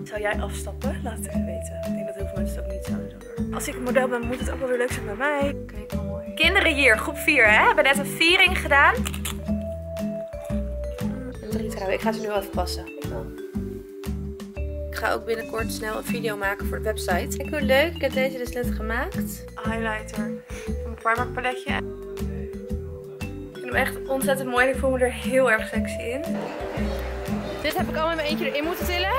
Zou jij afstappen? Laat het even weten. Ik denk dat heel veel mensen het ook niet zouden doen. Als ik een model ben, moet het ook wel weer leuk zijn bij mij. Kijk hoe mooi. Kinderen hier, groep 4 hè. Hebben net een viering gedaan. Ik ga ze nu wel even passen. Ik ga ook binnenkort snel een video maken voor de website. Kijk hoe leuk. Ik heb deze dus net gemaakt. Highlighter van mijn Primark paletje. Ik vind hem echt ontzettend mooi en ik voel me er heel erg sexy in. Dit heb ik allemaal in mijn eentje erin moeten tillen.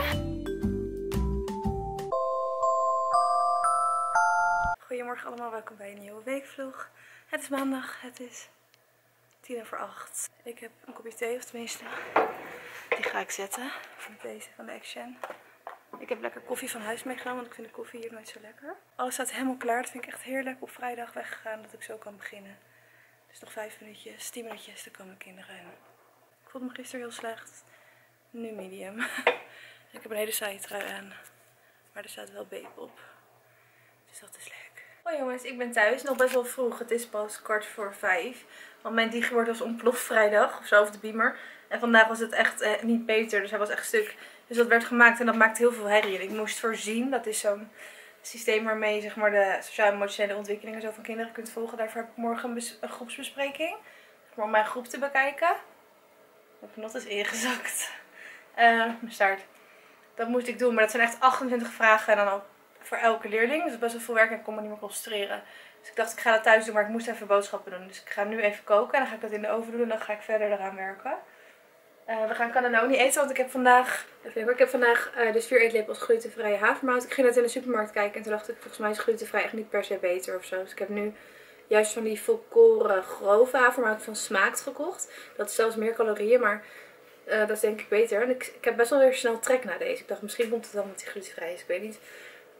Goedemorgen allemaal, welkom bij een nieuwe weekvlog. Het is maandag, het is 7:50. Ik heb een kopje thee, of tenminste, die ga ik zetten. Van deze, van de Action. Ik heb lekker koffie van huis meegenomen, want ik vind de koffie hier nooit zo lekker. Alles staat helemaal klaar, dat vind ik echt heerlijk. Op vrijdag weggegaan, dat ik zo kan beginnen. Dus nog 5 minuutjes, 10 minuutjes, dan komen kinderen in. Ik voelde me gisteren heel slecht. Nu medium. Ik heb een hele saaie trui aan. Maar er staat wel Babe op. Dus dat is leuk. Hoi jongens, ik ben thuis. Nog best wel vroeg. Het is pas 5:15. Want mijn digibord was ontploft vrijdag. Of zo, of de beamer. En vandaag was het echt niet beter. Dus hij was echt stuk. Dus dat werd gemaakt en dat maakte heel veel herrie. En ik moest voorzien. Dat is zo'n systeem waarmee zeg maar, de sociaal-emotionele ontwikkelingen zo van kinderen kunt volgen. Daarvoor heb ik morgen een groepsbespreking. Om mijn groep te bekijken. Mijn genot is ingezakt. Mijn staart. Dat moest ik doen. Maar dat zijn echt 28 vragen. En dan ook voor elke leerling. Dus dat is best wel veel werk en ik kon me niet meer concentreren. Dus ik dacht ik ga dat thuis doen. Maar ik moest even boodschappen doen. Dus ik ga nu even koken. En dan ga ik dat in de oven doen. En dan ga ik verder eraan werken. We gaan cannelloni eten. Want ik heb vandaag... dus 4 eetlepels glutenvrije havermout. Ik ging net in de supermarkt kijken. En toen dacht ik volgens mij is glutenvrij echt niet per se beter of zo. Dus ik heb nu juist van die volkoren grove havermout van Smaakt gekocht. Dat is zelfs meer calorieën. Maar... dat is denk ik beter. En ik heb best wel weer snel trek naar deze. Ik dacht misschien komt het dan omdat die glutenvrij is. Ik weet niet.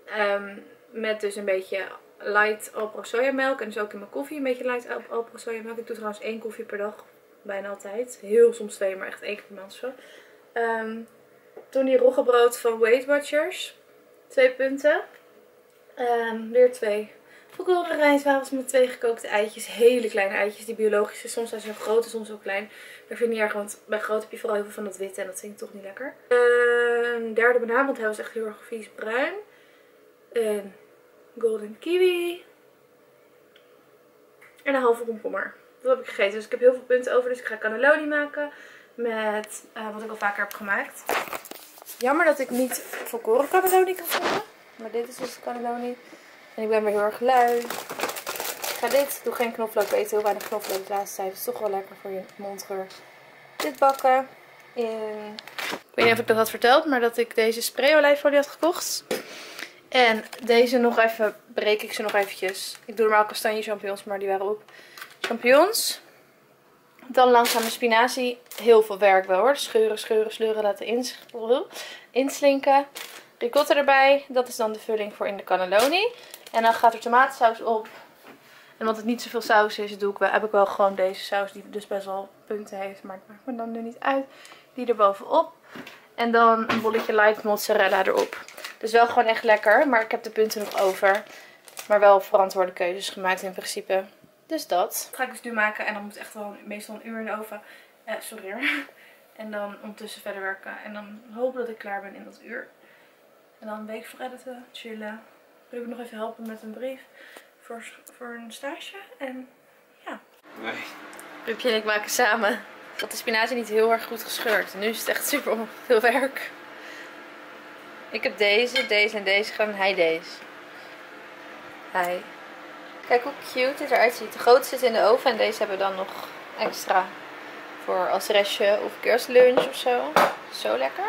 Met dus een beetje light Alpro sojamelk. En dus ook in mijn koffie een beetje light Alpro sojamelk. Ik doe trouwens 1 koffie per dag. Bijna altijd. Heel soms 2, maar echt 1 keer per maand of zo. Toen die roggebrood van Weight Watchers. 2 punten. Weer 2 volkoren rijstwafels met 2 gekookte eitjes. Hele kleine eitjes. Die biologische. Soms zijn ze groot en soms ook klein. Maar ik vind het niet erg. Want bij groot heb je vooral heel veel van dat witte. En dat vind ik toch niet lekker. Een derde banaan. Want hij was echt heel erg vies bruin. Een golden kiwi. En een halve komkommer. Dat heb ik gegeten. Dus ik heb heel veel punten over. Dus ik ga cannelloni maken. Met wat ik al vaker heb gemaakt. Jammer dat ik niet volkoren cannelloni kan vinden. Maar dit is dus cannelloni. En ik ben weer heel erg lui. Ik ga dit. Ik doe geen knoflook. Ik eet heel weinig knoflook de laatste tijd. Dat is toch wel lekker voor je mondgeur. Dit bakken. Ik weet niet of ik dat had verteld. Maar dat ik deze sprayolijfolie had gekocht. En deze nog even. Breek ik ze nog eventjes. Ik doe normaal kastanje champignons. Maar die waren op. Champignons. Dan langzaam de spinazie. Heel veel werk wel hoor. Scheuren, scheuren, sleuren. Laten inslinken. Ricotta erbij. Dat is dan de vulling voor in de cannelloni. En dan gaat er tomatensaus op. En omdat het niet zoveel saus is, heb ik wel gewoon deze saus. Die dus best wel punten heeft. Maar het maakt me dan nu niet uit. Die er bovenop. En dan een bolletje light mozzarella erop. Dus wel gewoon echt lekker. Maar ik heb de punten nog over. Maar wel verantwoorde keuzes gemaakt in principe. Dus dat ga ik dus nu maken. En dan moet echt wel meestal een uur in de oven. Sorry hoor. En dan ondertussen verder werken. En dan hopen dat ik klaar ben in dat uur. En dan een week voor editen, chillen. Ruben nog even helpen met een brief voor een stage. En ja. Nee. Rupje en ik maken samen. Dat de spinazie niet heel erg goed gescheurd. Nu is het echt super veel werk. Ik heb deze en deze gedaan. En hij deze. Hij. Kijk hoe cute dit eruit ziet. De grote zit in de oven en deze hebben we dan nog extra voor als restje of een keer als lunch of zo. Zo lekker.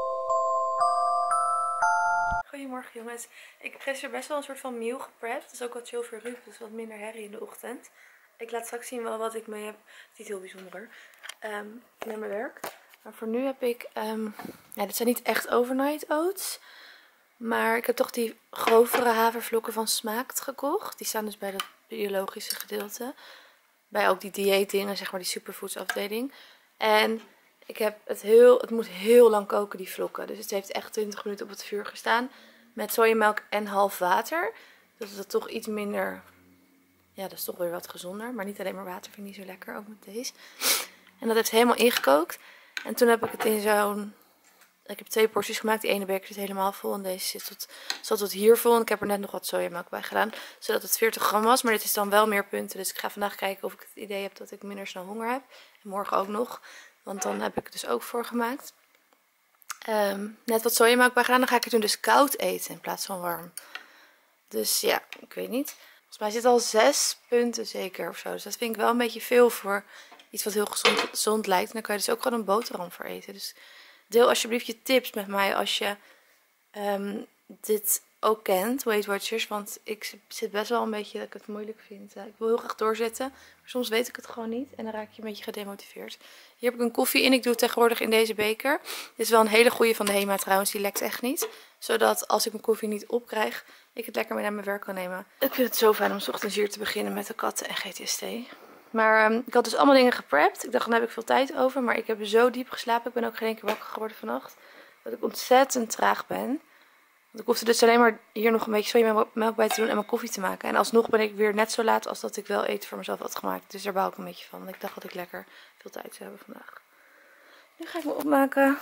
Goedemorgen jongens. Ik heb gisteren best wel een soort van meal geprept. Dat is ook wat chill voor Ruben. Dus wat minder herrie in de ochtend. Ik laat straks zien wel wat ik mee heb. Het is niet heel bijzonder. Naar mijn werk. Maar voor nu heb ik... ja, dit zijn niet echt overnight oats. Maar ik heb toch die grovere havervlokken van Smaakt gekocht. Die staan dus bij dat biologische gedeelte. Bij ook die dieetdingen, zeg maar die superfoods afdeling. En ik heb het moet heel lang koken die vlokken. Dus het heeft echt 20 minuten op het vuur gestaan. Met sojamelk en half water. Dus dat is toch iets minder... Ja, dat is toch weer wat gezonder. Maar niet alleen maar water vind ik niet zo lekker. Ook met deze. En dat heeft helemaal ingekookt. En toen heb ik het in zo'n Ik heb 2 porties gemaakt. Die ene beker zit helemaal vol en deze zat tot hier vol. En ik heb er net nog wat sojamelk bij gedaan, zodat het 40 gram was. Maar dit is dan wel meer punten. Dus ik ga vandaag kijken of ik het idee heb dat ik minder snel honger heb. En morgen ook nog, want dan heb ik het dus ook voor gemaakt. Net wat sojamelk bij gedaan. Dan ga ik het nu dus koud eten in plaats van warm. Dus ja, ik weet niet. Volgens mij zit al 6 punten zeker of zo. Dus dat vind ik wel een beetje veel voor iets wat heel gezond lijkt. En dan kan je dus ook gewoon een boterham voor eten. Dus deel alsjeblieft je tips met mij als je dit ook kent, Weight Watchers. Want ik zit best wel een beetje dat ik het moeilijk vind. Ik wil heel graag doorzetten, maar soms weet ik het gewoon niet. En dan raak je een beetje gedemotiveerd. Hier heb ik een koffie in. Ik doe het tegenwoordig in deze beker. Dit is wel een hele goede van de Hema trouwens. Die lekt echt niet. Zodat als ik mijn koffie niet opkrijg, ik het lekker mee naar mijn werk kan nemen. Ik vind het zo fijn om 's ochtends hier te beginnen met de katten en GTST. Maar ik had dus allemaal dingen geprept. Ik dacht, dan heb ik veel tijd over. Maar ik heb zo diep geslapen. Ik ben ook geen één keer wakker geworden vannacht. Dat ik ontzettend traag ben. Want ik hoefde dus alleen maar hier nog een beetje sojamelk bij te doen en mijn koffie te maken. En alsnog ben ik weer net zo laat als dat ik wel eten voor mezelf had gemaakt. Dus daar bouw ik een beetje van. Want ik dacht dat ik lekker veel tijd zou hebben vandaag. Nu ga ik me opmaken.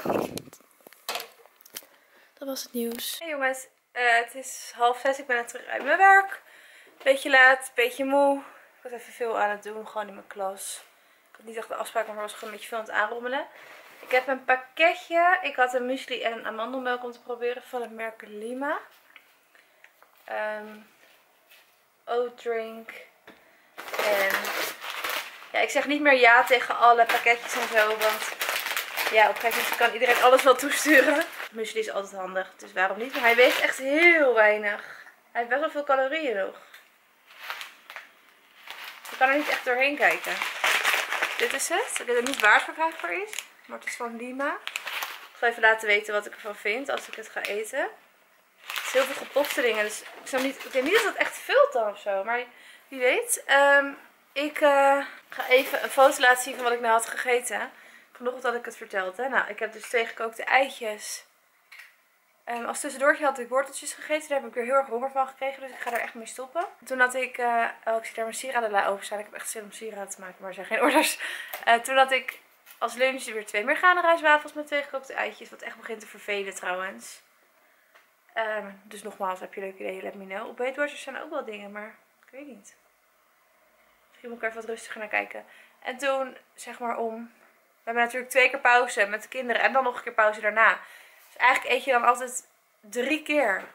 Dat was het nieuws. Hey jongens, het is 5:30. Ik ben net terug uit mijn werk. Beetje laat, beetje moe. Ik was even veel aan het doen, gewoon in mijn klas. Ik had niet echt de afspraak, maar was gewoon een beetje veel aan het aanrommelen. Ik heb een pakketje. Ik had een muesli en een amandelmelk om te proberen van het merk Lima. Oat drink. En ja, ik zeg niet meer ja tegen alle pakketjes en zo, want ja, op een gegeven moment kan iedereen alles wel toesturen. Muesli is altijd handig, dus waarom niet? Maar hij weegt echt heel weinig. Hij heeft best wel veel calorieën nog. Ik kan er niet echt doorheen kijken. Dit is het. Ik weet ook niet waar het verkrijgbaar is. Maar het is van Lima. Ik zal even laten weten wat ik ervan vind als ik het ga eten. Het is heel veel gepofte dingen. Dus ik denk niet dat het echt vult dan of zo. Maar wie weet. Ik ga even een foto laten zien van wat ik nou had gegeten. Vanochtend had ik het verteld. Hè? Nou, ik heb dus 2 gekookte eitjes. Als tussendoortje had ik worteltjes gegeten. Daar heb ik weer heel erg honger van gekregen. Dus ik ga er echt mee stoppen. Toen had ik... ik zie daar mijn sieradenla openstaan. Ik heb echt zin om sieraden te maken. Maar er zijn geen orders. Toen had ik als lunch weer 2 merganenrijstwafels met 2 gekookte eitjes. Wat echt begint te vervelen trouwens. Dus nogmaals, heb je leuke ideeën? Let me know. Op Weight Watchers zijn ook wel dingen. Maar ik weet niet. Misschien moet ik er even wat rustiger naar kijken. En toen zeg maar we hebben natuurlijk 2 keer pauze met de kinderen. En dan nog een keer pauze daarna. Dus eigenlijk eet je dan altijd 3 keer.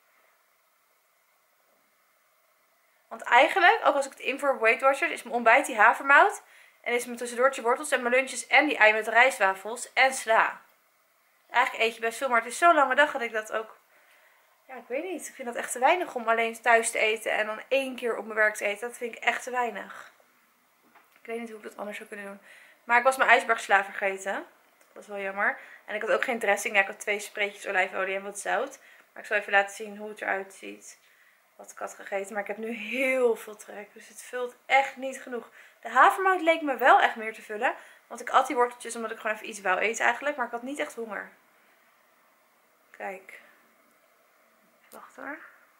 Want eigenlijk, ook als ik het invoer op Weight Watchers, is mijn ontbijt die havermout. En is mijn tussendoortje wortels en mijn lunches en die ei met rijstwafels en sla. Eigenlijk eet je best veel, maar het is zo'n lange dag dat ik dat ook... Ja, ik weet niet. Ik vind dat echt te weinig om alleen thuis te eten en dan 1 keer op mijn werk te eten. Dat vind ik echt te weinig. Ik weet niet hoe ik dat anders zou kunnen doen. Maar ik was mijn ijsbergsla vergeten. Dat is wel jammer. En ik had ook geen dressing. Ja, ik had 2 spreetjes olijfolie en wat zout. Maar ik zal even laten zien hoe het eruit ziet. Wat ik had gegeten. Maar ik heb nu heel veel trek. Dus het vult echt niet genoeg. De havermout leek me wel echt meer te vullen. Want ik at die worteltjes omdat ik gewoon even iets wou eten eigenlijk. Maar ik had niet echt honger. Kijk. Wacht hoor.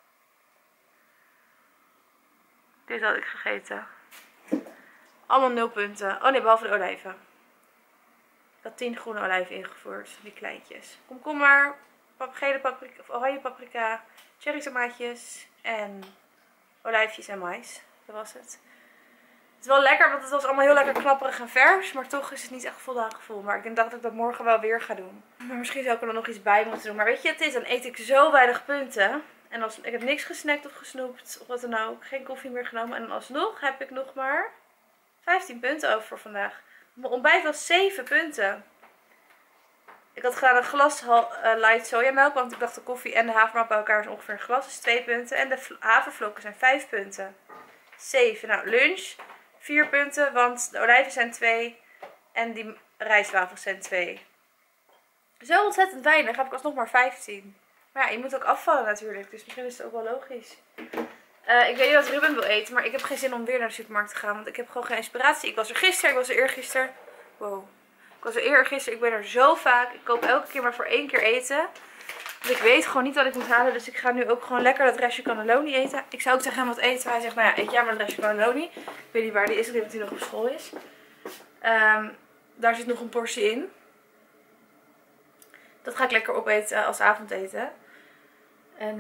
Dit had ik gegeten. Allemaal 0 punten. Oh nee, behalve de olijven. Ik had 10 groene olijven ingevoerd. Die kleintjes. Komkommer, gele paprika of oranje paprika, cherry tomaatjes en olijfjes en mais. Dat was het. Het is wel lekker, want het was allemaal heel lekker knapperig en vers. Maar toch is het niet echt voldaan gevoel. Maar ik dacht dat ik dat morgen wel weer ga doen. Maar misschien zou ik er dan nog iets bij moeten doen. Maar weet je, het is, dan eet ik zo weinig punten. En ik heb niks gesnackt of gesnoept of wat dan ook. Geen koffie meer genomen. En alsnog heb ik nog maar 15 punten over voor vandaag. Mijn ontbijt was 7 punten. Ik had gedaan een glas light sojamelk. Want ik dacht de koffie en de havermelk bij elkaar is ongeveer een glas. Dus 2 punten. En de havervlokken zijn 5 punten. 7. Nou, lunch 4 punten. Want de olijven zijn 2. En die rijstwafels zijn 2. Zo ontzettend weinig. Heb ik alsnog maar 15. Maar ja, je moet ook afvallen natuurlijk. Dus misschien is het ook wel logisch. Ik weet niet wat Ruben wil eten. Maar ik heb geen zin om weer naar de supermarkt te gaan. Want ik heb gewoon geen inspiratie. Ik was er gisteren. Ik was er eergisteren. Wow. Ik was er eergisteren. Ik ben er zo vaak. Ik koop elke keer maar voor 1 keer eten. Want ik weet gewoon niet wat ik moet halen. Dus ik ga nu ook gewoon lekker dat restje cannelloni eten. Ik zou ook tegen hem wat eten. Maar hij zegt, nou ja, eet jij maar het restje cannelloni. Ik weet niet waar die is. Ik denk dat hij nog op school is. Daar zit nog een portie in. Dat ga ik lekker opeten als avondeten. En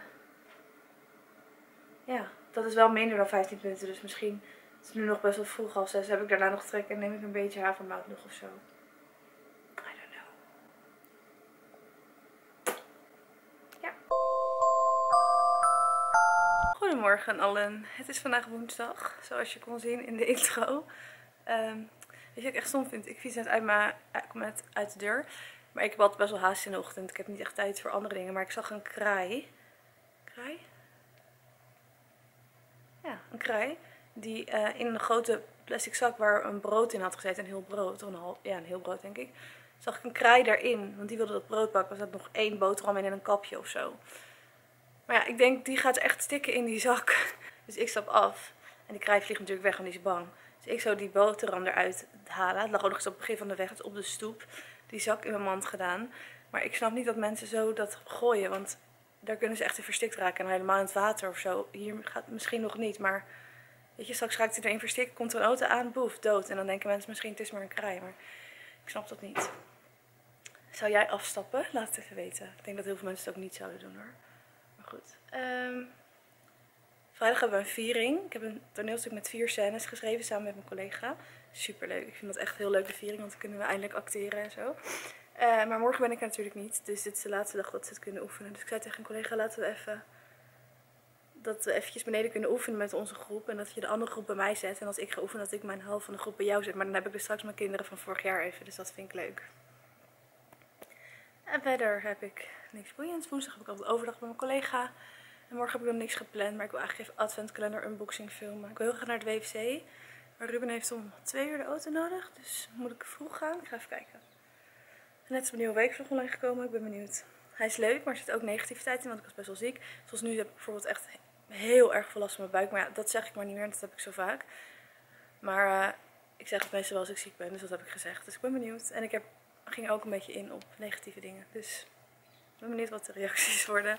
ja, dat is wel minder dan 15 punten. Dus misschien is het nu nog best wel vroeg, 5:30. Heb ik daarna nog trek en neem ik een beetje havermout nog of zo. I don't know. Ja. Goedemorgen allen. Het is vandaag woensdag, zoals je kon zien in de intro. Weet je wat ik echt stom vind? Ik fiets net uit de deur. Maar ik heb altijd best wel haast in de ochtend. Ik heb niet echt tijd voor andere dingen. Maar ik zag een kraai. Kraai? Ja, een kraai. Die in een grote plastic zak waar een brood in had gezeten. Een heel brood. Een heel brood denk ik. Zag ik een kraai daarin. Want die wilde dat brood pakken. Er zat nog 1 boterham in en een kapje of zo. Maar ja, ik denk die gaat echt stikken in die zak. Dus ik stap af. En die kraai vliegt natuurlijk weg, want die is bang. Dus ik zou die boterham eruit halen. Het lag ook nog eens op het begin van de weg. Het is op de stoep. Die zak in mijn mand gedaan. Maar ik snap niet dat mensen zo dat gooien. Want daar kunnen ze echt in verstikt raken. En helemaal in het water of zo. Hier gaat het misschien nog niet. Maar weet je, straks raakt hij erin verstikt. Komt er een auto aan, boef, dood. En dan denken mensen misschien het is maar een kraai. Maar ik snap dat niet. Zou jij afstappen? Laat het even weten. Ik denk dat heel veel mensen het ook niet zouden doen hoor. Maar goed. Vrijdag hebben we een viering. Ik heb een toneelstuk met 4 scènes geschreven samen met mijn collega. Superleuk. Ik vind dat echt heel leuk, de viering, want dan kunnen we eindelijk acteren en zo. Maar morgen ben ik er natuurlijk niet. Dus dit is de laatste dag dat ze het kunnen oefenen. Dus ik zei tegen een collega, laten we eventjes beneden kunnen oefenen met onze groep. En dat je de andere groep bij mij zet. En als ik ga oefenen, dat ik mijn helft van de groep bij jou zet. Maar dan heb ik dus straks mijn kinderen van vorig jaar even. Dus dat vind ik leuk. En verder heb ik niks boeiends. Woensdag heb ik altijd overdag met mijn collega. En morgen heb ik nog niks gepland. Maar ik wil eigenlijk even adventkalender unboxing filmen. Ik wil heel graag naar het WFC. Maar Ruben heeft om 2 uur de auto nodig. Dus moet ik vroeg gaan. Ik ga even kijken. Net is mijn nieuwe weekvlog online gekomen. Ik ben benieuwd. Hij is leuk, maar er zit ook negativiteit in. Want ik was best wel ziek. Zoals nu heb ik bijvoorbeeld echt heel erg veel last van mijn buik. Maar ja, dat zeg ik maar niet meer. Dat heb ik zo vaak. Maar ik zeg het meestal wel als ik ziek ben. Dus dat heb ik gezegd. Dus ik ben benieuwd. En ik ging ook een beetje in op negatieve dingen. Dus ik ben benieuwd wat de reacties worden.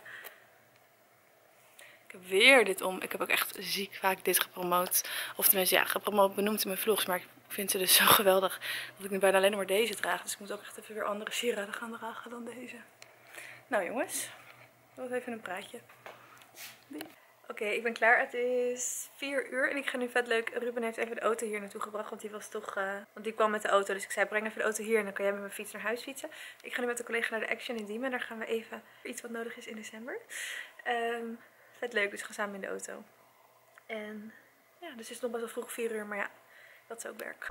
Ik heb weer dit om. Ik heb ook echt ziek vaak dit gepromoot. Of tenminste, ja, gepromoot benoemd in mijn vlogs. Maar ik vind ze dus zo geweldig dat ik nu bijna alleen maar deze draag. Dus ik moet ook echt even weer andere sieraden gaan dragen dan deze. Nou jongens, dat was even een praatje. Oké, ik ben klaar. Het is 4 uur en ik ga nu vet leuk. Ruben heeft even de auto hier naartoe gebracht, want die was toch... want die kwam met de auto, dus ik zei breng even de auto hier en dan kan jij met mijn fiets naar huis fietsen. Ik ga nu met de collega naar de Action in Diemen en daar gaan we even iets wat nodig is in december. Vet leuk, dus we gaan samen in de auto. En ja, dus het is nog best wel vroeg 4 uur, maar ja, dat is ook werk.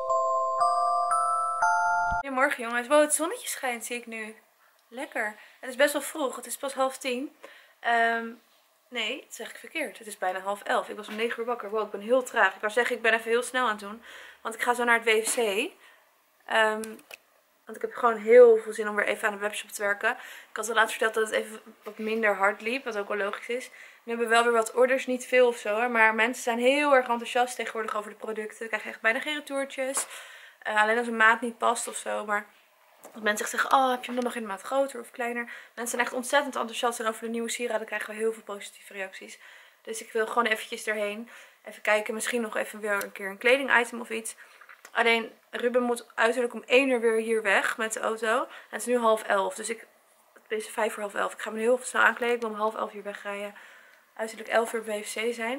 Goedemorgen jongens. Wow, het zonnetje schijnt, zie ik nu. Lekker. Het is best wel vroeg, het is pas 9:30. Nee, dat zeg ik verkeerd. Het is bijna 10:30. Ik was om 9 uur wakker. Wow, ik ben heel traag. Ik wou zeggen, ik ben even heel snel aan het doen. Want ik ga zo naar het WFC. Want ik heb gewoon heel veel zin om weer even aan de webshop te werken. Ik had al laatst verteld dat het even wat minder hard liep. Wat ook wel logisch is. Nu hebben we wel weer wat orders. Niet veel of zo. Maar mensen zijn heel erg enthousiast tegenwoordig over de producten. We krijgen echt bijna geen retourtjes. Alleen als een maat niet past of zo. Maar dat mensen zeggen, oh heb je hem dan nog in de maat groter of kleiner. Mensen zijn echt ontzettend enthousiast. En over de nieuwe sieraden krijgen we heel veel positieve reacties. Dus ik wil gewoon eventjes erheen. Even kijken. Misschien nog even weer een keer een kledingitem of iets. Alleen Ruben moet uiterlijk om 1 uur weer hier weg met de auto. En het is nu 10:30. Dus het is 11:55. Ik ga me heel snel aankleden. Ik wil om 10:30 hier wegrijden. Uiterlijk 11 uur WFC zijn.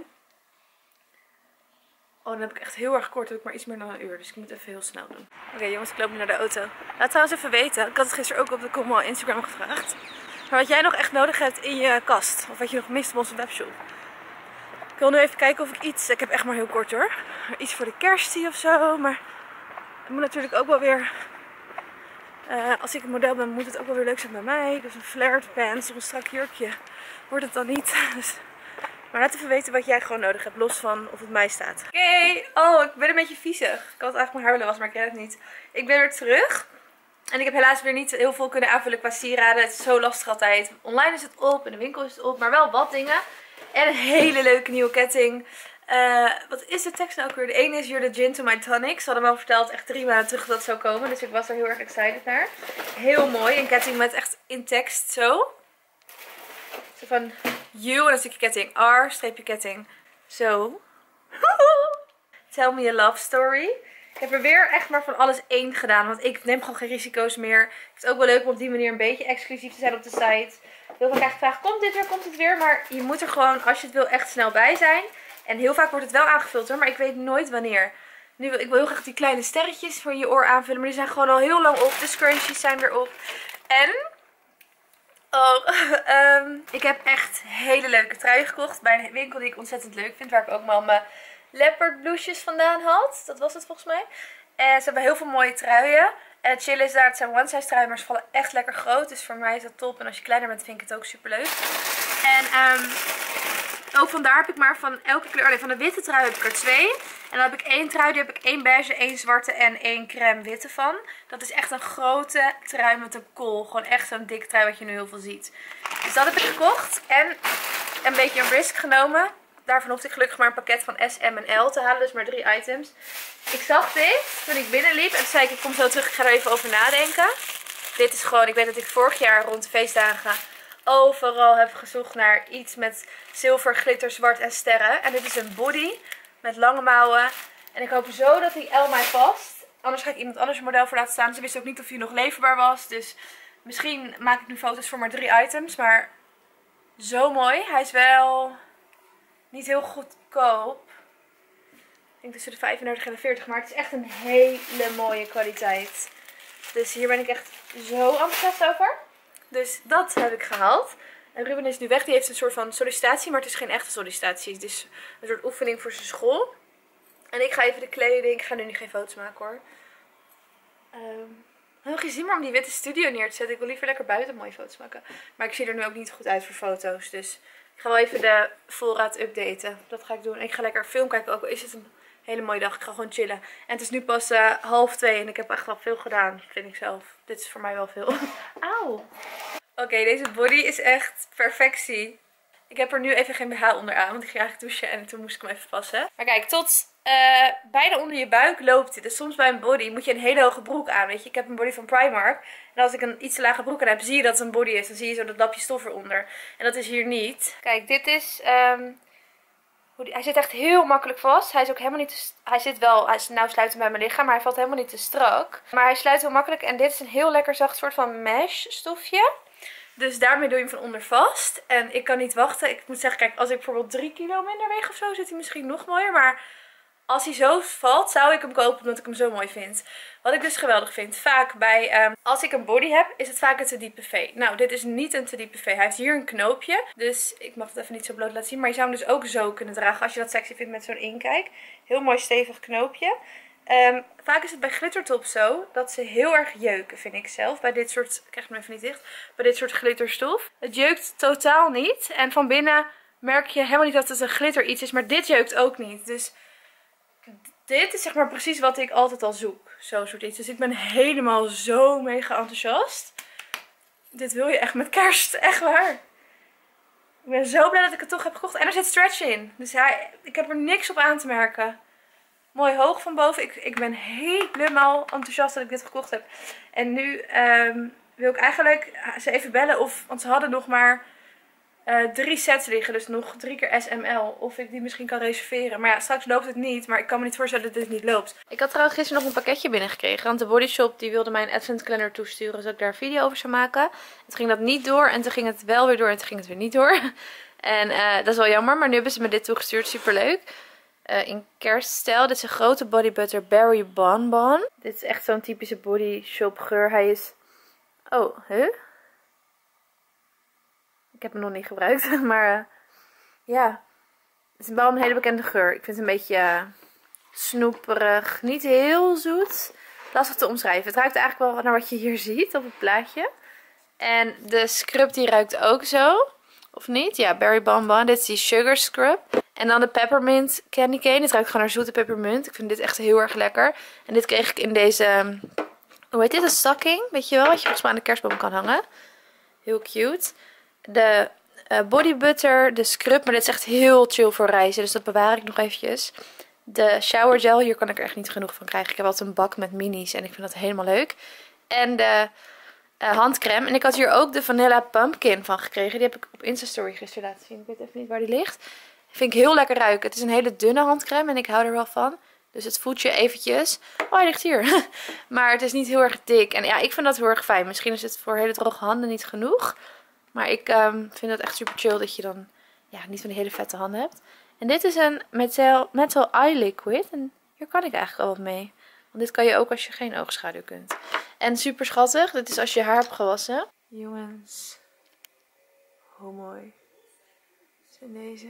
Oh, dan heb ik echt heel erg kort. Dan heb ik maar iets meer dan een uur. Dus ik moet even heel snel doen. Oké, jongens, ik loop nu naar de auto. Laat trouwens even weten. Ik had het gisteren ook op de Como Instagram gevraagd. Maar wat jij nog echt nodig hebt in je kast. Of wat je nog mist op onze webshop. Ik wil nu even kijken of ik iets... Ik heb echt maar heel kort hoor. Iets voor de kerst zie of zo. Maar het moet natuurlijk ook wel weer... als ik een model ben, moet het ook wel weer leuk zijn bij mij. Dus een flared pants of een strak jurkje wordt het dan niet. Dus... Maar laat even weten wat jij gewoon nodig hebt, los van of het mij staat. Oké, oh, ik ben een beetje viezig. Ik had eigenlijk mijn haar willen wassen, maar ik red het niet. Ik ben weer terug. En ik heb helaas weer niet heel veel kunnen aanvullen qua sieraden. Het is zo lastig altijd. Online is het op, in de winkel is het op, maar wel wat dingen. En een hele leuke nieuwe ketting. Wat is de tekst nou ook weer? De ene is You're the gin to my tonic. Ze hadden me al verteld echt 3 maanden terug dat het zou komen. Dus ik was er heel erg excited naar. Heel mooi. Een ketting met echt in tekst zo. Zo van you en een stukje ketting. R, streepje ketting. Zo. Tell me a love story. Ik heb er weer echt maar van alles 1 gedaan. Want ik neem gewoon geen risico's meer. Ik vind het ook wel leuk om op die manier een beetje exclusief te zijn op de site. Heel vaak krijg ik vragen, komt dit weer, komt het weer? Maar je moet er gewoon, als je het wil, echt snel bij zijn. En heel vaak wordt het wel aangevuld hoor, maar ik weet nooit wanneer. Ik wil heel graag die kleine sterretjes voor je oor aanvullen. Maar die zijn gewoon al heel lang op. De scrunchies zijn weer op. En... ik heb echt hele leuke truien gekocht. Bij een winkel die ik ontzettend leuk vind. Waar ik ook wel mijn leopard blouses vandaan had. Dat was het volgens mij. En ze hebben heel veel mooie truien. En het chillen is daar, het zijn one size truien, maar ze vallen echt lekker groot. Dus voor mij is dat top. En als je kleiner bent vind ik het ook super leuk. En ook vandaar heb ik maar van elke kleur, alleen van de witte trui heb ik er 2. En dan heb ik 1 trui, die heb ik 1 beige, 1 zwarte en 1 crème witte van. Dat is echt een grote trui met een kool. Gewoon echt zo'n dikke trui wat je nu heel veel ziet. Dus dat heb ik gekocht. En een beetje een risk genomen. Daarvan hoefde ik gelukkig maar een pakket van S, M en L te halen. Dus maar 3 items. Ik zag dit toen ik binnenliep. En toen zei ik kom zo terug. Ik ga er even over nadenken. Dit is gewoon, ik weet dat ik vorig jaar rond de feestdagen overal heb gezocht naar iets met zilver, glitter, zwart en sterren. En dit is een body met lange mouwen. En ik hoop zo dat die L mij past. Anders ga ik iemand anders een model voor laten staan. Ze wist ook niet of hij nog leverbaar was. Dus misschien maak ik nu foto's voor maar 3 items. Maar zo mooi. Hij is wel niet heel goedkoop. Ik denk tussen de 35 en de 40. Maar het is echt een hele mooie kwaliteit. Dus hier ben ik echt zo enthousiast over. Dus dat heb ik gehaald. En Ruben is nu weg. Die heeft een soort van sollicitatie. Maar het is geen echte sollicitatie. Het is een soort oefening voor zijn school. En ik ga even de kleding. Ik ga nu niet geen foto's maken hoor. Ik heb nog geen zin meer om die witte studio neer te zetten. Ik wil liever lekker buiten mooie foto's maken. Maar ik zie er nu ook niet goed uit voor foto's. Dus ik ga wel even de voorraad updaten. Dat ga ik doen. En ik ga lekker film kijken. Ook al is het een hele mooie dag. Ik ga gewoon chillen. En het is nu pas 1:30. En ik heb echt wel veel gedaan. Vind ik zelf. Dit is voor mij wel veel. Auw. Oké, deze body is echt perfectie. Ik heb er nu even geen BH onder aan. Want ik ging eigenlijk douchen en toen moest ik hem even passen. Maar kijk, tot bijna onder je buik loopt dit. Dus soms bij een body moet je een hele hoge broek aan. Weet je, ik heb een body van Primark. En als ik een iets te lage broek aan heb, zie je dat het een body is. Dan zie je zo dat lapje stof eronder. En dat is hier niet. Kijk, dit is... hij zit echt heel makkelijk vast. Hij is ook helemaal niet te... Hij is nou sluitend bij mijn lichaam, maar hij valt helemaal niet te strak. Maar hij sluit heel makkelijk. En dit is een heel lekker zacht soort van mesh stofje. Dus daarmee doe je hem van onder vast. En ik kan niet wachten. Ik moet zeggen, kijk, als ik bijvoorbeeld 3 kilo minder weeg of zo, zit hij misschien nog mooier. Maar als hij zo valt, zou ik hem kopen omdat ik hem zo mooi vind. Wat ik dus geweldig vind. Vaak bij, als ik een body heb, is het vaak een te diepe V. Nou, dit is niet een te diepe V. Hij heeft hier een knoopje. Dus ik mag het even niet zo bloot laten zien. Maar je zou hem dus ook zo kunnen dragen als je dat sexy vindt met zo'n inkijk. Heel mooi stevig knoopje. Vaak is het bij glittertop zo dat ze heel erg jeuken, vind ik zelf. Bij dit soort, ik krijg hem even niet dicht, bij dit soort glitterstof. Het jeukt totaal niet. En van binnen merk je helemaal niet dat het een glitter iets is. Maar dit jeukt ook niet. Dus dit is zeg maar precies wat ik altijd al zoek. Zo'n soort iets. Dus ik ben helemaal zo mega enthousiast. Dit wil je echt met kerst. Echt waar. Ik ben zo blij dat ik het toch heb gekocht. En er zit stretch in. Dus ik heb er niks op aan te merken. Mooi hoog van boven. Ik ben helemaal enthousiast dat ik dit gekocht heb. En nu wil ik eigenlijk ze even bellen. Want ze hadden nog maar 3 sets liggen. Dus nog 3 keer SML. Of ik die misschien kan reserveren. Maar ja, straks loopt het niet. Maar ik kan me niet voorstellen dat dit niet loopt. Ik had trouwens gisteren nog een pakketje binnengekregen. Want de Body Shop die wilde mij een advent calendar toesturen. Zodat ik daar een video over zou maken. Toen ging dat niet door. En toen ging het wel weer door. En toen ging het weer niet door. En dat is wel jammer. Maar nu hebben ze me dit toegestuurd. Super leuk. In kerststijl. Dit is een grote Body Butter Berry Bonbon. Dit is echt zo'n typische Body Shop geur. Hij is... Oh, huh? Ik heb hem nog niet gebruikt. Maar ja. Het is wel een hele bekende geur. Ik vind het een beetje snoeperig. Niet heel zoet. Lastig te omschrijven. Het ruikt eigenlijk wel naar wat je hier ziet op het plaatje. En de scrub die ruikt ook zo. Of niet? Ja, Berry Bonbon. Dit is die Sugar Scrub. En dan de Peppermint Candy Cane. Het ruikt gewoon naar zoete peppermint. Ik vind dit echt heel erg lekker. En dit kreeg ik in deze... Hoe heet dit? Een stocking. Weet je wel? Wat je volgens mij aan de kerstboom kan hangen. Heel cute. De body butter. De scrub. Maar dit is echt heel chill voor reizen. Dus dat bewaar ik nog eventjes. De shower gel. Hier kan ik er echt niet genoeg van krijgen. Ik heb altijd een bak met minis. En ik vind dat helemaal leuk. En de... handcrème. En ik had hier ook de Vanilla Pumpkin van gekregen. Die heb ik op Instastory gisteren laten zien. Ik weet even niet waar die ligt. Vind ik heel lekker ruiken. Het is een hele dunne handcrème en ik hou er wel van. Dus het voedt je eventjes. Oh, hij ligt hier. Maar het is niet heel erg dik. En ja, ik vind dat heel erg fijn. Misschien is het voor hele droge handen niet genoeg. Maar ik vind het echt super chill dat je dan niet van die hele vette handen hebt. En dit is een Metal Eye Liquid. En hier kan ik eigenlijk al wat mee. Want dit kan je ook als je geen oogschaduw kunt. En super schattig. Dit is als je haar hebt gewassen. Jongens. Hoe mooi. Zijn deze.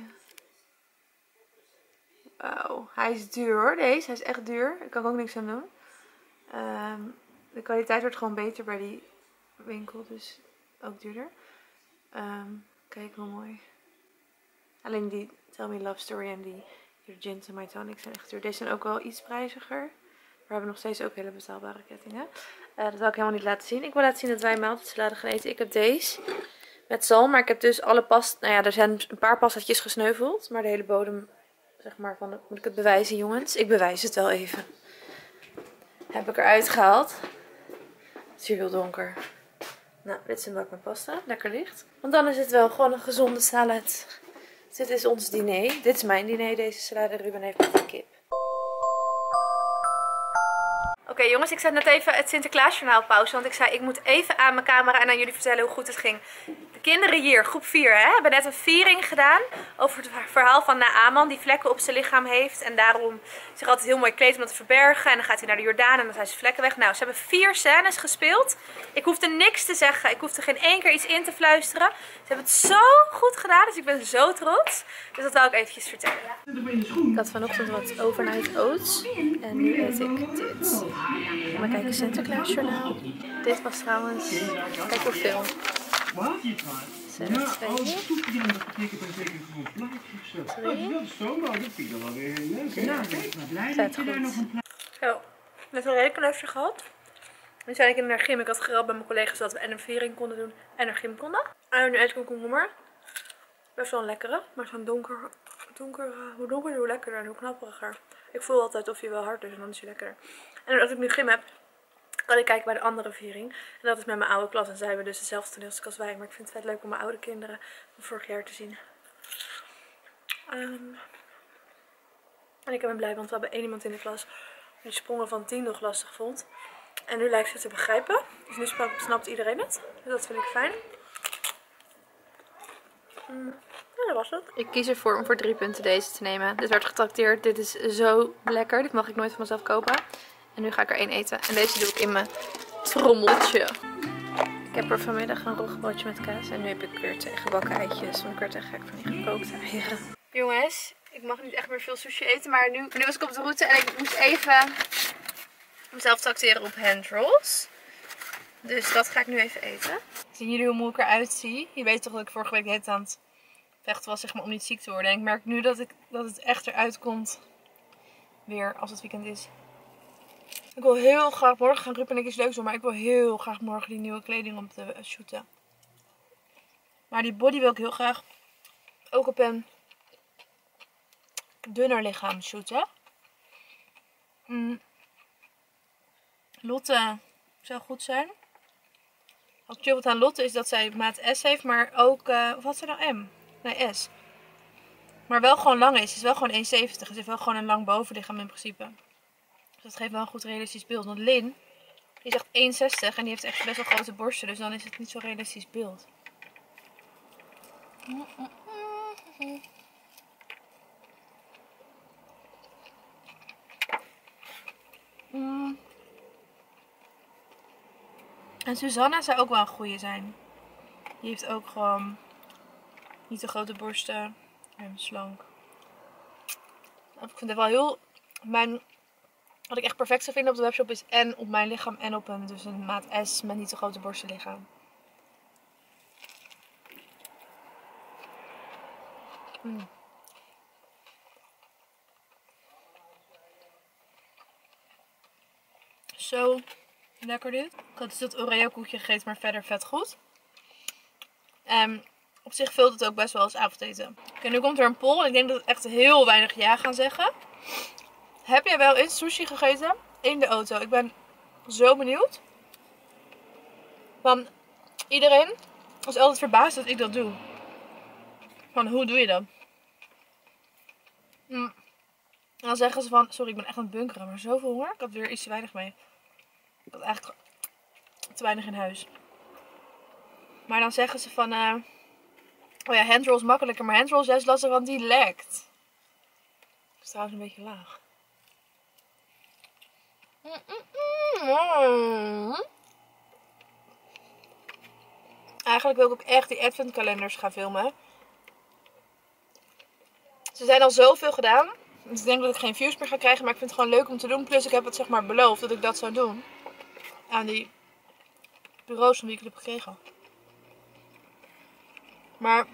Wauw. Hij is duur hoor, deze. Hij is echt duur. Daar kan ik ook niks aan doen. De kwaliteit wordt gewoon beter bij die winkel. Dus ook duurder. Kijk hoe mooi. Alleen die Tell Me Love Story en die Urgent en My Tonic zijn echt duur. Deze zijn ook wel iets prijziger. Maar we hebben nog steeds ook hele betaalbare kettingen. Dat zal ik helemaal niet laten zien. Ik wil laten zien dat wij maaltijdsalade gaan eten. Ik heb deze met zalm. Maar ik heb dus alle pasta. Nou ja, er zijn een paar pastatjes gesneuveld. Maar de hele bodem, zeg maar, van moet ik het bewijzen, jongens? Ik bewijs het wel even. Heb ik eruit gehaald. Het is hier heel donker. Nou, dit is een bak met pasta. Lekker licht. Want dan is het wel gewoon een gezonde salad. Dit is ons diner. Dit is mijn diner, deze salade. Ruben heeft met de kip. Oké, jongens, ik zet net even het Sinterklaasjournaal op pauze. Want ik zei, ik moet even aan mijn camera en aan jullie vertellen hoe goed het ging. De kinderen hier, groep 4, hebben net een viering gedaan over het verhaal van Naaman. Die vlekken op zijn lichaam heeft. En daarom zich altijd heel mooi kleedt om dat te verbergen. En dan gaat hij naar de Jordaan en dan zijn zijn vlekken weg. Nou, ze hebben 4 scènes gespeeld. Ik hoefde niks te zeggen. Ik hoefde geen één keer iets in te fluisteren. Ze hebben het zo goed gedaan. Dus ik ben zo trots. Dus dat wou ik eventjes vertellen. Ik had vanochtend wat overnight oats. En nu eet ik dit. Maar kijken, Sinterklaasjournaal. Dit was trouwens, kijk hoeveel. Zijn er 2? 3. Vet goed. Zo, net een rekenuifje gehad. Nu zei ik in de gym. Ik had gereld bij mijn collega's dat we en een viering konden doen en een gym konden. En nu eet ik een komkommer. Best wel een lekkere, maar zo'n donker, hoe donkerder hoe lekkerder en hoe knapperiger. Ik voel altijd of hij wel hard is en dan is hij lekkerder. En als ik nu gym heb, kan ik kijken bij de andere viering. En dat is met mijn oude klas. En zij hebben dus dezelfde toneelstuk als wij. Maar ik vind het vet leuk om mijn oude kinderen van vorig jaar te zien. En ik ben blij, want we hebben één iemand in de klas die sprongen van 10 nog lastig vond. En nu lijkt ze te begrijpen. Dus nu snapt iedereen het. Dus dat vind ik fijn. Ja, dat was het. Ik kies ervoor om voor 3 punten deze te nemen. Dit werd getrakteerd. Dit is zo lekker. Dit mag ik nooit van mezelf kopen. En nu ga ik er 1 eten. En deze doe ik in mijn trommeltje. Ik heb er vanmiddag een roggebroodje met kaas. En nu heb ik weer 2 gebakken eitjes. Want ik werd echt gek van die gekookte eieren. Jongens, ik mag niet echt meer veel sushi eten. Maar nu was ik op de route en ik moest even mezelf trakteren op handrolls. Dus dat ga ik nu even eten. Zien jullie hoe moe ik eruit zie? Je weet toch dat ik vorige week net aan het vechten was, zeg maar, om niet ziek te worden. En ik merk nu dat het echt eruit komt. Weer als het weekend is. Ik wil heel graag morgen gaan Ruben en ik iets leuks doen. Maar ik wil heel graag morgen die nieuwe kleding om te shooten. Maar die body wil ik heel graag ook op een dunner lichaam shooten. Lotte zou goed zijn. Wat chill aan Lotte is dat zij maat S heeft, maar ook, of had ze nou M? Nee, S. Maar wel gewoon lang is. Ze is wel gewoon 1,70. Ze heeft wel gewoon een lang bovenlichaam in principe. Dus dat geeft wel een goed realistisch beeld. Want Lin, die is echt 1,60 en die heeft echt best wel grote borsten. Dus dan is het niet zo'n realistisch beeld. En Susanna zou ook wel een goeie zijn. Die heeft ook gewoon niet te grote borsten en slank. Ik vind het wel heel... Wat ik echt perfect zou vinden op de webshop is en op mijn lichaam en op een maat S met niet te grote borsten lichaam. Zo lekker dit. Ik had dus dat Oreo koekje gegeten, maar verder vet goed. Op zich vult het ook best wel als avondeten. Oké, nu komt er een poll. Ik denk dat het echt heel weinig ja gaan zeggen. Heb jij wel eens sushi gegeten in de auto? Ik ben zo benieuwd. Want iedereen is altijd verbaasd dat ik dat doe. Van hoe doe je dat? En dan zeggen ze van, sorry ik ben echt aan het bunkeren, maar zoveel honger. Ik had weer iets te weinig mee. Ik had eigenlijk te weinig in huis. Maar dan zeggen ze van, oh ja, handroll is makkelijker, maar handroll is juist lastig, want die lekt. Dat is trouwens een beetje laag. Eigenlijk wil ik ook echt die adventkalenders gaan filmen. Ze zijn al zoveel gedaan. Dus ik denk dat ik geen views meer ga krijgen. Maar ik vind het gewoon leuk om te doen. Plus ik heb het zeg maar beloofd dat ik dat zou doen. Aan die bureaus van wie ik het heb gekregen. Maar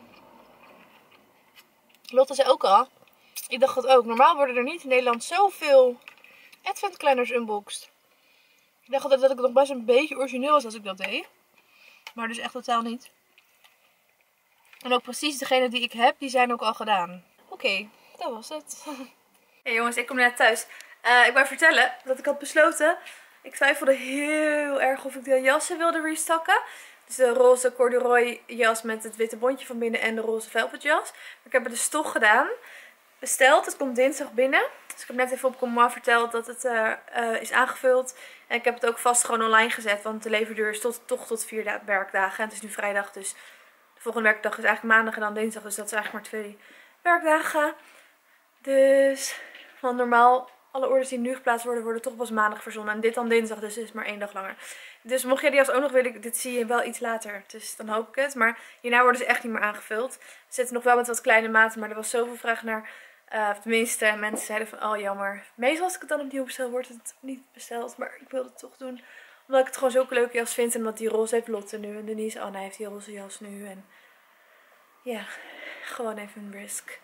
Lotte zei ook al. Ik dacht dat ook. Normaal worden er niet in Nederland zoveel adventkalenders unboxed. Ik dacht altijd dat ik nog best een beetje origineel was als ik dat deed. Maar dus echt totaal niet. En ook precies degene die ik heb, die zijn ook al gedaan. Oké, dat was het. Hey jongens, ik kom net thuis. Ik wou vertellen dat ik had besloten. Ik twijfelde heel erg of ik de jassen wilde restocken. Dus de roze corduroy jas met het witte bondje van binnen en de roze velvet jas. Maar ik heb het dus toch gedaan. Besteld. Het komt dinsdag binnen. Dus ik heb net even op Comment verteld dat het is aangevuld. En ik heb het ook vast gewoon online gezet. Want de leverduur is toch tot 4 werkdagen. En het is nu vrijdag. Dus de volgende werkdag is eigenlijk maandag en dan dinsdag. Dus dat is eigenlijk maar 2 werkdagen. Dus van normaal alle orders die nu geplaatst worden, worden toch pas maandag verzonden. En dit dan dinsdag, dus het is maar 1 dag langer. Dus mocht jij die jas ook nog willen, dit zie je wel iets later. Dus dan hoop ik het. Maar hierna worden ze echt niet meer aangevuld. Ze zitten nog wel met wat kleine maten, maar er was zoveel vraag naar. Tenminste, mensen zeiden van, oh jammer. Meestal als ik het dan opnieuw bestel, wordt het niet besteld. Maar ik wilde het toch doen. Omdat ik het gewoon zulke leuke jas vind. En omdat die roze heeft Lotte nu. En Denise, Anna heeft die roze jas nu. En ja, gewoon even een risk.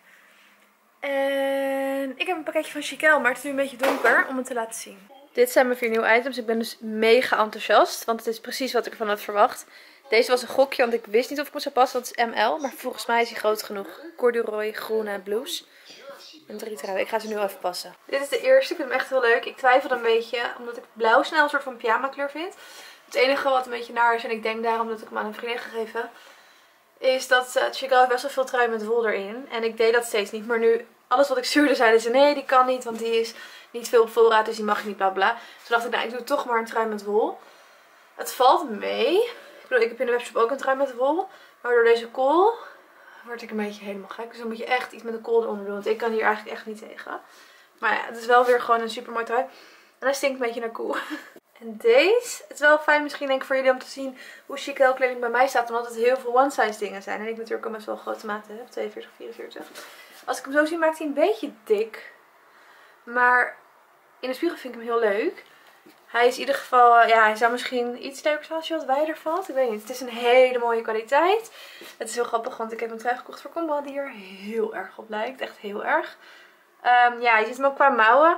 En ik heb een pakketje van Chiquel, maar het is nu een beetje donker om het te laten zien. Dit zijn mijn 4 nieuwe items. Ik ben dus mega enthousiast, want het is precies wat ik ervan had verwacht. Deze was een gokje, want ik wist niet of ik me zou passen. Dat is ML, maar volgens mij is hij groot genoeg. Corduroy, groene blues. En 3 truien. Ik ga ze nu even passen. Dit is de eerste. Ik vind hem echt heel leuk. Ik twijfelde een beetje, omdat ik blauw snel een soort van pyjama kleur vind. Het enige wat een beetje naar is, en ik denk daarom dat ik hem aan een vriendin gegeven, is dat Chiquel heeft best wel veel trui met wol erin. En ik deed dat steeds niet. Maar nu, alles wat ik stuurde, zeiden ze nee, die kan niet. Want die is niet veel op voorraad, dus die mag je niet, bla bla. Toen dacht ik, nou, ik doe toch maar een trui met wol. Het valt mee. Ik bedoel, ik heb in de webshop ook een trui met wol. Maar door deze kool word ik een beetje helemaal gek. Dus dan moet je echt iets met de kool eronder doen. Want ik kan hier eigenlijk echt niet tegen. Maar ja, het is wel weer gewoon een super mooi trui. En hij stinkt een beetje naar koe. En deze, het is wel fijn misschien denk ik voor jullie om te zien hoe Chiquel kleding bij mij staat. Omdat het heel veel one size dingen zijn. En ik natuurlijk ook best wel grote maten heb. 42, 44. Als ik hem zo zie maakt hij een beetje dik. Maar in de spiegel vind ik hem heel leuk. Hij is in ieder geval, ja, hij zou misschien iets leuker zijn als je wat wijder valt. Ik weet niet. Het is een hele mooie kwaliteit. Het is heel grappig, want ik heb een trui gekocht voor Combo die er heel erg op lijkt. Echt heel erg. Ja, je ziet hem ook qua mouwen.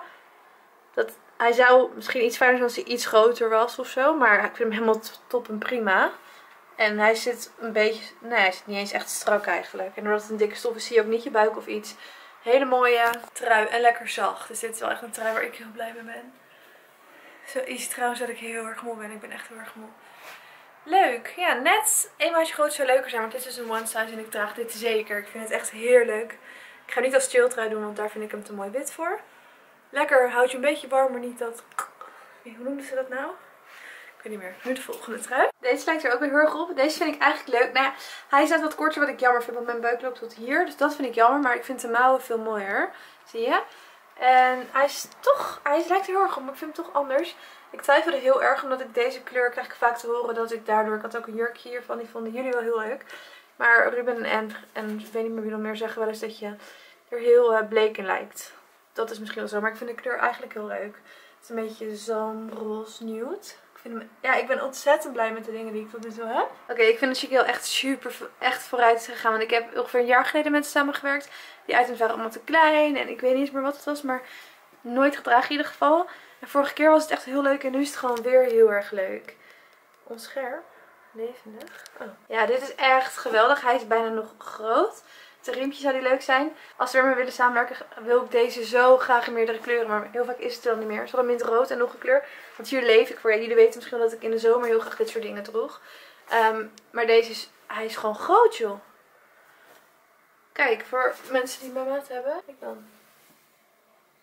Hij zou misschien iets fijner zijn als hij iets groter was of zo. Maar ik vind hem helemaal top en prima. En hij zit een beetje, nee, hij zit niet eens echt strak eigenlijk. En doordat het een dikke stof is, zie je ook niet je buik of iets. Hele mooie trui en lekker zacht. Dus dit is wel echt een trui waar ik heel blij mee ben. Zo is trouwens dat ik heel erg moe ben. Ik ben echt heel erg moe. Leuk. Ja, net een maatje groot zou leuker zijn. Want dit is een one size en ik draag dit zeker. Ik vind het echt heerlijk. Ik ga niet als chilltrui doen, want daar vind ik hem te mooi wit voor. Lekker, houdt je een beetje warm, maar niet dat... Hoe noemden ze dat nou? Ik weet niet meer. Nu de volgende trui. Deze lijkt er ook weer heel erg op. Deze vind ik eigenlijk leuk. Nou ja, hij is net wat korter wat ik jammer vind, want mijn buik loopt tot hier. Dus dat vind ik jammer, maar ik vind de mouwen veel mooier. Zie je? En hij is toch, hij lijkt er heel erg op, maar ik vind hem toch anders. Ik twijfelde heel erg, omdat ik deze kleur krijg ik vaak te horen dat ik daardoor... Ik had ook een jurkje hiervan, die vonden jullie wel heel leuk. Maar Ruben en ik weet niet meer wie nog meer zeggen wel eens dat je er heel bleek in lijkt. Dat is misschien wel zo, maar ik vind de kleur eigenlijk heel leuk. Het is een beetje zalmroze nude. Ik ben ontzettend blij met de dingen die ik tot nu toe heb. Oké, ik vind dat Chiquel echt vooruit is gegaan. Want ik heb ongeveer een jaar geleden met ze samengewerkt. Die items waren allemaal te klein. En ik weet niet eens meer wat het was. Maar nooit gedragen in ieder geval. En vorige keer was het echt heel leuk. En nu is het gewoon weer heel erg leuk. Onscherp. Levendig. Oh. Ja, dit is echt geweldig. Hij is bijna nog groot. De riempjes zou die leuk zijn. Als we ermee willen samenwerken wil ik deze zo graag in meerdere kleuren. Maar heel vaak is het dan niet meer. Ze hadden mintrood en nog een kleur. Want hier leef ik voor. Ja, jullie weten misschien dat ik in de zomer heel graag dit soort dingen droeg. Maar deze is, hij is gewoon groot joh. Kijk, voor mensen die mijn maat hebben. Kijk dan.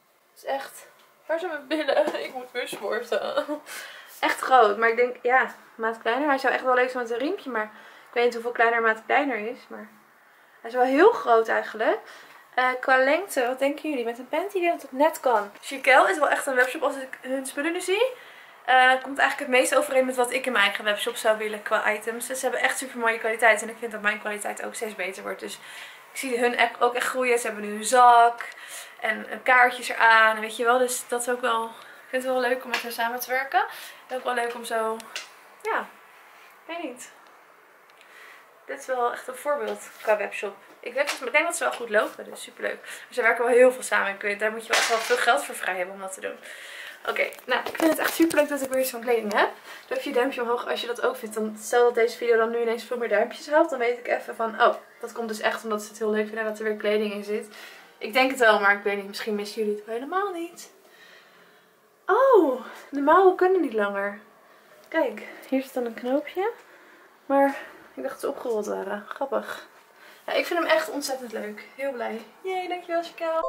is echt... Waar zijn mijn billen? Ik moet weer sporten. Echt groot. Maar ik denk, ja, maat kleiner. Hij zou echt wel leuk zijn met een riempje. Maar ik weet niet hoeveel kleiner maat kleiner is. Maar hij is wel heel groot eigenlijk. Qua lengte, wat denken jullie? Met een panty die dat het net kan. Chiquel is wel echt een webshop als ik hun spullen nu zie. Komt eigenlijk het meest overeen met wat ik in mijn eigen webshop zou willen qua items. Dus ze hebben echt super mooie kwaliteit. En ik vind dat mijn kwaliteit ook steeds beter wordt. Dus ik zie hun ook echt groeien. Ze hebben nu een zak. En kaartjes eraan. Weet je wel. Dus dat is ook wel... Ik vind het wel leuk om met hen samen te werken. En ook wel leuk om zo... Ja, ik weet niet. Dit is wel echt een voorbeeld qua webshop. Ik denk dat ze wel goed lopen. Dus super leuk. Maar ze werken wel heel veel samen. Daar moet je wel echt wel veel geld voor vrij hebben om dat te doen. Oké, nou, ik vind het echt super leuk dat ik weer iets van kleding heb. Doe even je duimpje omhoog als je dat ook vindt. Dan stel dat deze video dan nu ineens veel meer duimpjes haalt. Dan weet ik even van, oh, dat komt dus echt omdat ze het heel leuk vinden dat er weer kleding in zit. Ik denk het wel, maar ik weet niet. Misschien missen jullie het wel helemaal niet. Oh, de mouwen kunnen niet langer. Kijk, hier zit dan een knoopje. Maar ik dacht dat ze opgerold waren. Grappig. Ja, ik vind hem echt ontzettend leuk. Heel blij. Jee, dankjewel Chiquel.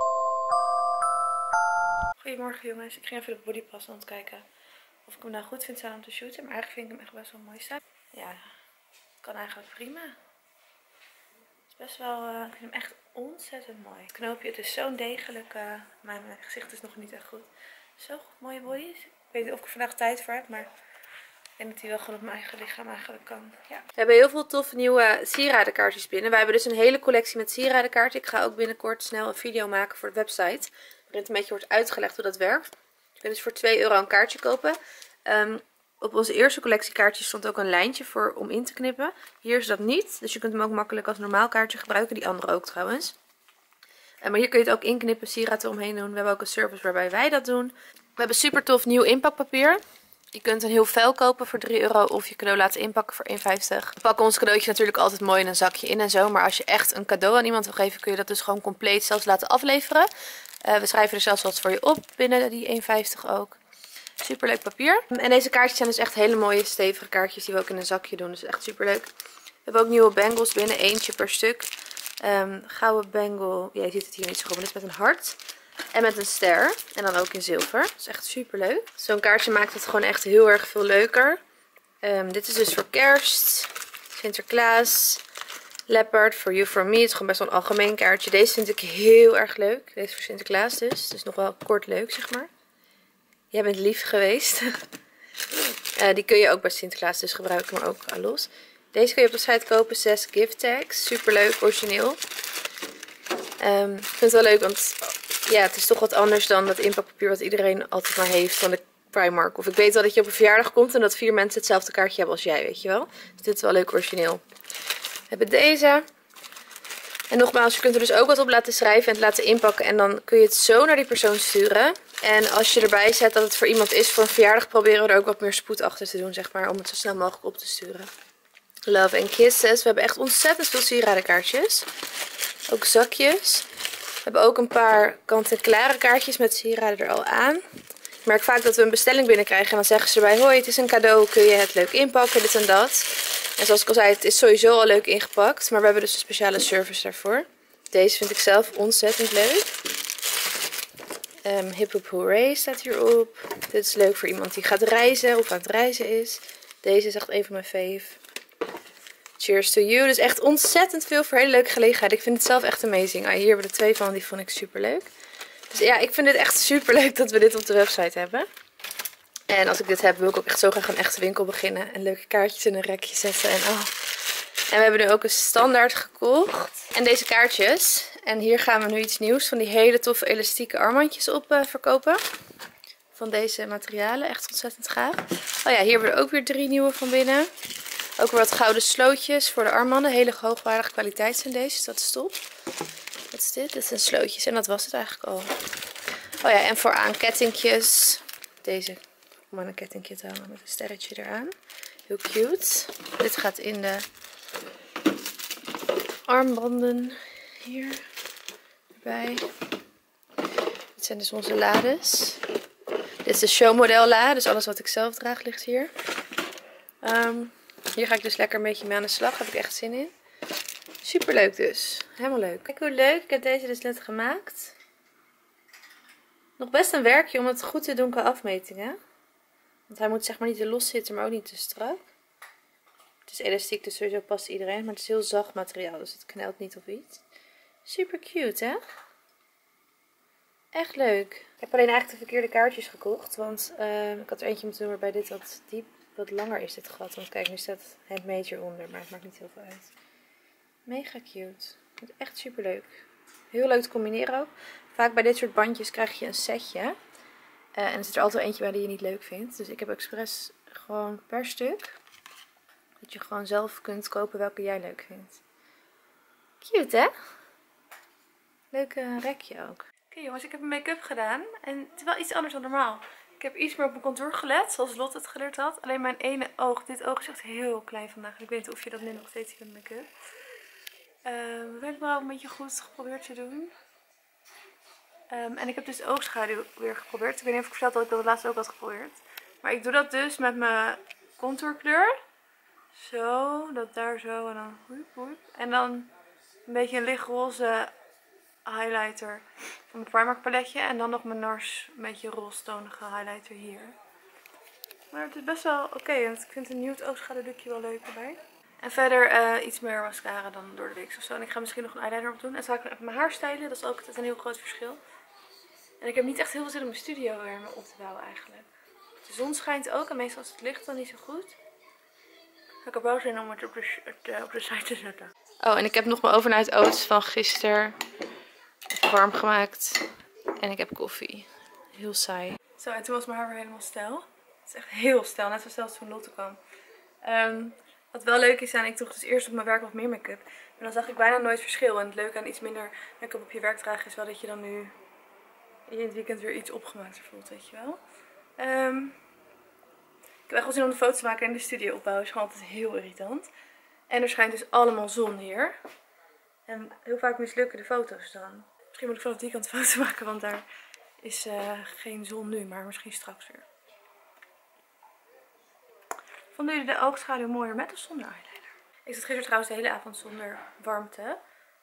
Goedemorgen jongens. Ik ging even de bodypas aan het kijken. Of ik hem nou goed vind staan om te shooten. Maar eigenlijk vind ik hem echt best wel mooi staan. Ja, kan eigenlijk prima. Het is best wel, ik vind hem echt ontzettend mooi. Het knoopje, het is zo'n degelijk. Mijn gezicht is nog niet echt goed. Zo goed, mooie bodies. Ik weet niet of ik er vandaag tijd voor heb, maar... Ik denk dat hij wel gewoon op mijn eigen lichaam eigenlijk kan. Ja. We hebben heel veel toffe nieuwe sieradenkaartjes binnen. Wij hebben dus een hele collectie met sieradenkaarten. Ik ga ook binnenkort snel een video maken voor de website. Waarin het een beetje wordt uitgelegd hoe dat werkt. Je kunt dus voor €2 een kaartje kopen. Op onze eerste collectie kaartjes stond ook een lijntje voor om in te knippen. Hier is dat niet. Dus je kunt hem ook makkelijk als normaal kaartje gebruiken. Die andere ook trouwens. Maar hier kun je het ook inknippen, sieraad eromheen doen. We hebben ook een service waarbij wij dat doen. We hebben super tof nieuw inpakpapier. Je kunt een heel vel kopen voor €3 of je cadeau laten inpakken voor €1,50. We pakken ons cadeautje natuurlijk altijd mooi in een zakje in en zo. Maar als je echt een cadeau aan iemand wil geven, kun je dat dus gewoon compleet zelfs laten afleveren. We schrijven er zelfs wat voor je op binnen die €1,50 ook. Super leuk papier. En deze kaartjes zijn dus echt hele mooie stevige kaartjes die we ook in een zakje doen. Dus echt super leuk. We hebben ook nieuwe bangles binnen, eentje per stuk. Gouden bangle, ja, je ziet het hier niet zo goed, maar dit is met een hart. En met een ster. En dan ook in zilver. Dat is echt super leuk. Zo'n kaartje maakt het gewoon echt heel erg veel leuker. Dit is dus voor kerst. Sinterklaas. Leopard. For you, for me. Het is gewoon best wel een algemeen kaartje. Deze vind ik heel erg leuk. Deze voor Sinterklaas dus. Dus nog wel kort leuk, zeg maar. Jij bent lief geweest. Die kun je ook bij Sinterklaas dus gebruiken, maar ook los. Deze kun je op de site kopen. 6 gift tags. Super leuk. Origineel. Ik vind het wel leuk, want... Ja, het is toch wat anders dan dat inpakpapier wat iedereen altijd maar heeft van de Primark. Of ik weet wel dat je op een verjaardag komt en dat 4 mensen hetzelfde kaartje hebben als jij, weet je wel. Dus dit is wel leuk origineel. We hebben deze. En nogmaals, je kunt er dus ook wat op laten schrijven en het laten inpakken. En dan kun je het zo naar die persoon sturen. En als je erbij zet dat het voor iemand is voor een verjaardag, proberen we er ook wat meer spoed achter te doen, zeg maar. Om het zo snel mogelijk op te sturen. Love and kisses. We hebben echt ontzettend veel sieradenkaartjes. Ook zakjes. We hebben ook een paar kant-en-klare kaartjes met sieraden er al aan. Ik merk vaak dat we een bestelling binnenkrijgen en dan zeggen ze erbij: hoi, het is een cadeau, kun je het leuk inpakken, dit en dat. En zoals ik al zei, het is sowieso al leuk ingepakt, maar we hebben dus een speciale service daarvoor. Deze vind ik zelf ontzettend leuk. Hip Hop Hooray staat hierop. Dit is leuk voor iemand die gaat reizen of aan het reizen is. Deze is echt een van mijn fave. Cheers to you. Dus echt ontzettend veel voor hele leuke gelegenheden. Ik vind het zelf echt amazing. Hier hebben we er 2 van. Die vond ik super leuk. Dus ja, ik vind het echt super leuk dat we dit op de website hebben. En als ik dit heb, wil ik ook echt zo graag een echte winkel beginnen. En leuke kaartjes in een rekje zetten. En we hebben nu ook een standaard gekocht. En deze kaartjes. En hier gaan we nu iets nieuws van die hele toffe elastieke armbandjes op verkopen. Van deze materialen. Echt ontzettend gaaf. Oh ja, hier hebben we er ook weer 3 nieuwe van binnen. Ook weer wat gouden slootjes voor de armbanden. Hele hoogwaardige kwaliteit zijn deze. Dus dat is top. Wat is dit? Dit zijn slootjes. En dat was het eigenlijk al. Oh ja, en vooraan kettingjes. Deze om aan een kettingje te hangen met een sterretje eraan. Heel cute. Dit gaat in de armbanden. Hier. Erbij. Dit zijn dus onze lades. Dit is de showmodel lade. Dus alles wat ik zelf draag ligt hier. Hier ga ik dus lekker een beetje mee aan de slag. Daar heb ik echt zin in. Super leuk dus. Helemaal leuk. Kijk hoe leuk. Ik heb deze dus net gemaakt. Nog best een werkje om het goed te doen qua afmetingen. Want hij moet zeg maar niet te los zitten, maar ook niet te strak. Het is elastiek, dus sowieso past iedereen. Maar het is heel zacht materiaal, dus het knelt niet of iets. Super cute, hè? Echt leuk. Ik heb alleen eigenlijk de verkeerde kaartjes gekocht. Want ik had er eentje moeten doen waarbij dit wat diep, wat langer is dit gat. Want kijk, nu staat handmade eronder, maar het maakt niet heel veel uit. Mega cute. Echt super leuk. Heel leuk te combineren ook. Vaak bij dit soort bandjes krijg je een setje. En er zit er altijd eentje bij die je niet leuk vindt. Dus ik heb expres gewoon per stuk. Dat je gewoon zelf kunt kopen welke jij leuk vindt. Cute, hè? Leuk rekje ook. Oké, jongens, ik heb mijn make-up gedaan. En het is wel iets anders dan normaal. Ik heb iets meer op mijn contour gelet, zoals Lotte het geleerd had. Alleen mijn ene oog, dit oog is echt heel klein vandaag. En ik weet niet of je dat nu nog steeds ziet met make-up. Dat heb ik wel een beetje goed geprobeerd te doen. En ik heb dus oogschaduw weer geprobeerd. Ik weet niet of ik verteld dat ik dat laatst ook had geprobeerd. Maar ik doe dat dus met mijn contourkleur. Zo, dat daar zo en dan hoep, hoep. En dan een beetje een lichtroze highlighter van mijn Primark paletje. En dan nog mijn NARS een beetje roze-tonige highlighter hier. Maar het is best wel oké, want ik vind een nude oogschaduwdoekje wel leuk erbij. En verder iets meer mascara dan door de week of zo. En ik ga misschien nog een eyeliner op doen. En zo ga ik even mijn haar stylen. Dat is ook altijd een heel groot verschil. En ik heb niet echt heel veel zin om mijn studio weer op te bouwen eigenlijk. De zon schijnt ook en meestal is het licht dan niet zo goed. Ik heb wel zin om het op de site te zetten. Oh, en ik heb nog mijn overnight oats van gisteren warm gemaakt. En ik heb koffie. Heel saai. Zo, en toen was mijn haar weer helemaal stijl. Het is echt heel stijl, net zo stijl als toen Lotte kwam. Wat wel leuk is aan, ik droeg dus eerst op mijn werk wat meer make-up. En dan zag ik bijna nooit verschil. En het leuke aan iets minder make-up op je werk dragen is wel dat je dan nu in het weekend weer iets opgemaakt voelt, weet je wel. Ik heb echt wel zin om de foto's te maken en de studio opbouwen. Het is gewoon altijd heel irritant. En er schijnt dus allemaal zon hier. En heel vaak mislukken de foto's dan. Misschien moet ik vanaf die kant een foto maken, want daar is geen zon nu, maar misschien straks weer. Vonden jullie de oogschaduw mooier met of zonder eyeliner? Ik zat gisteren trouwens de hele avond zonder warmte.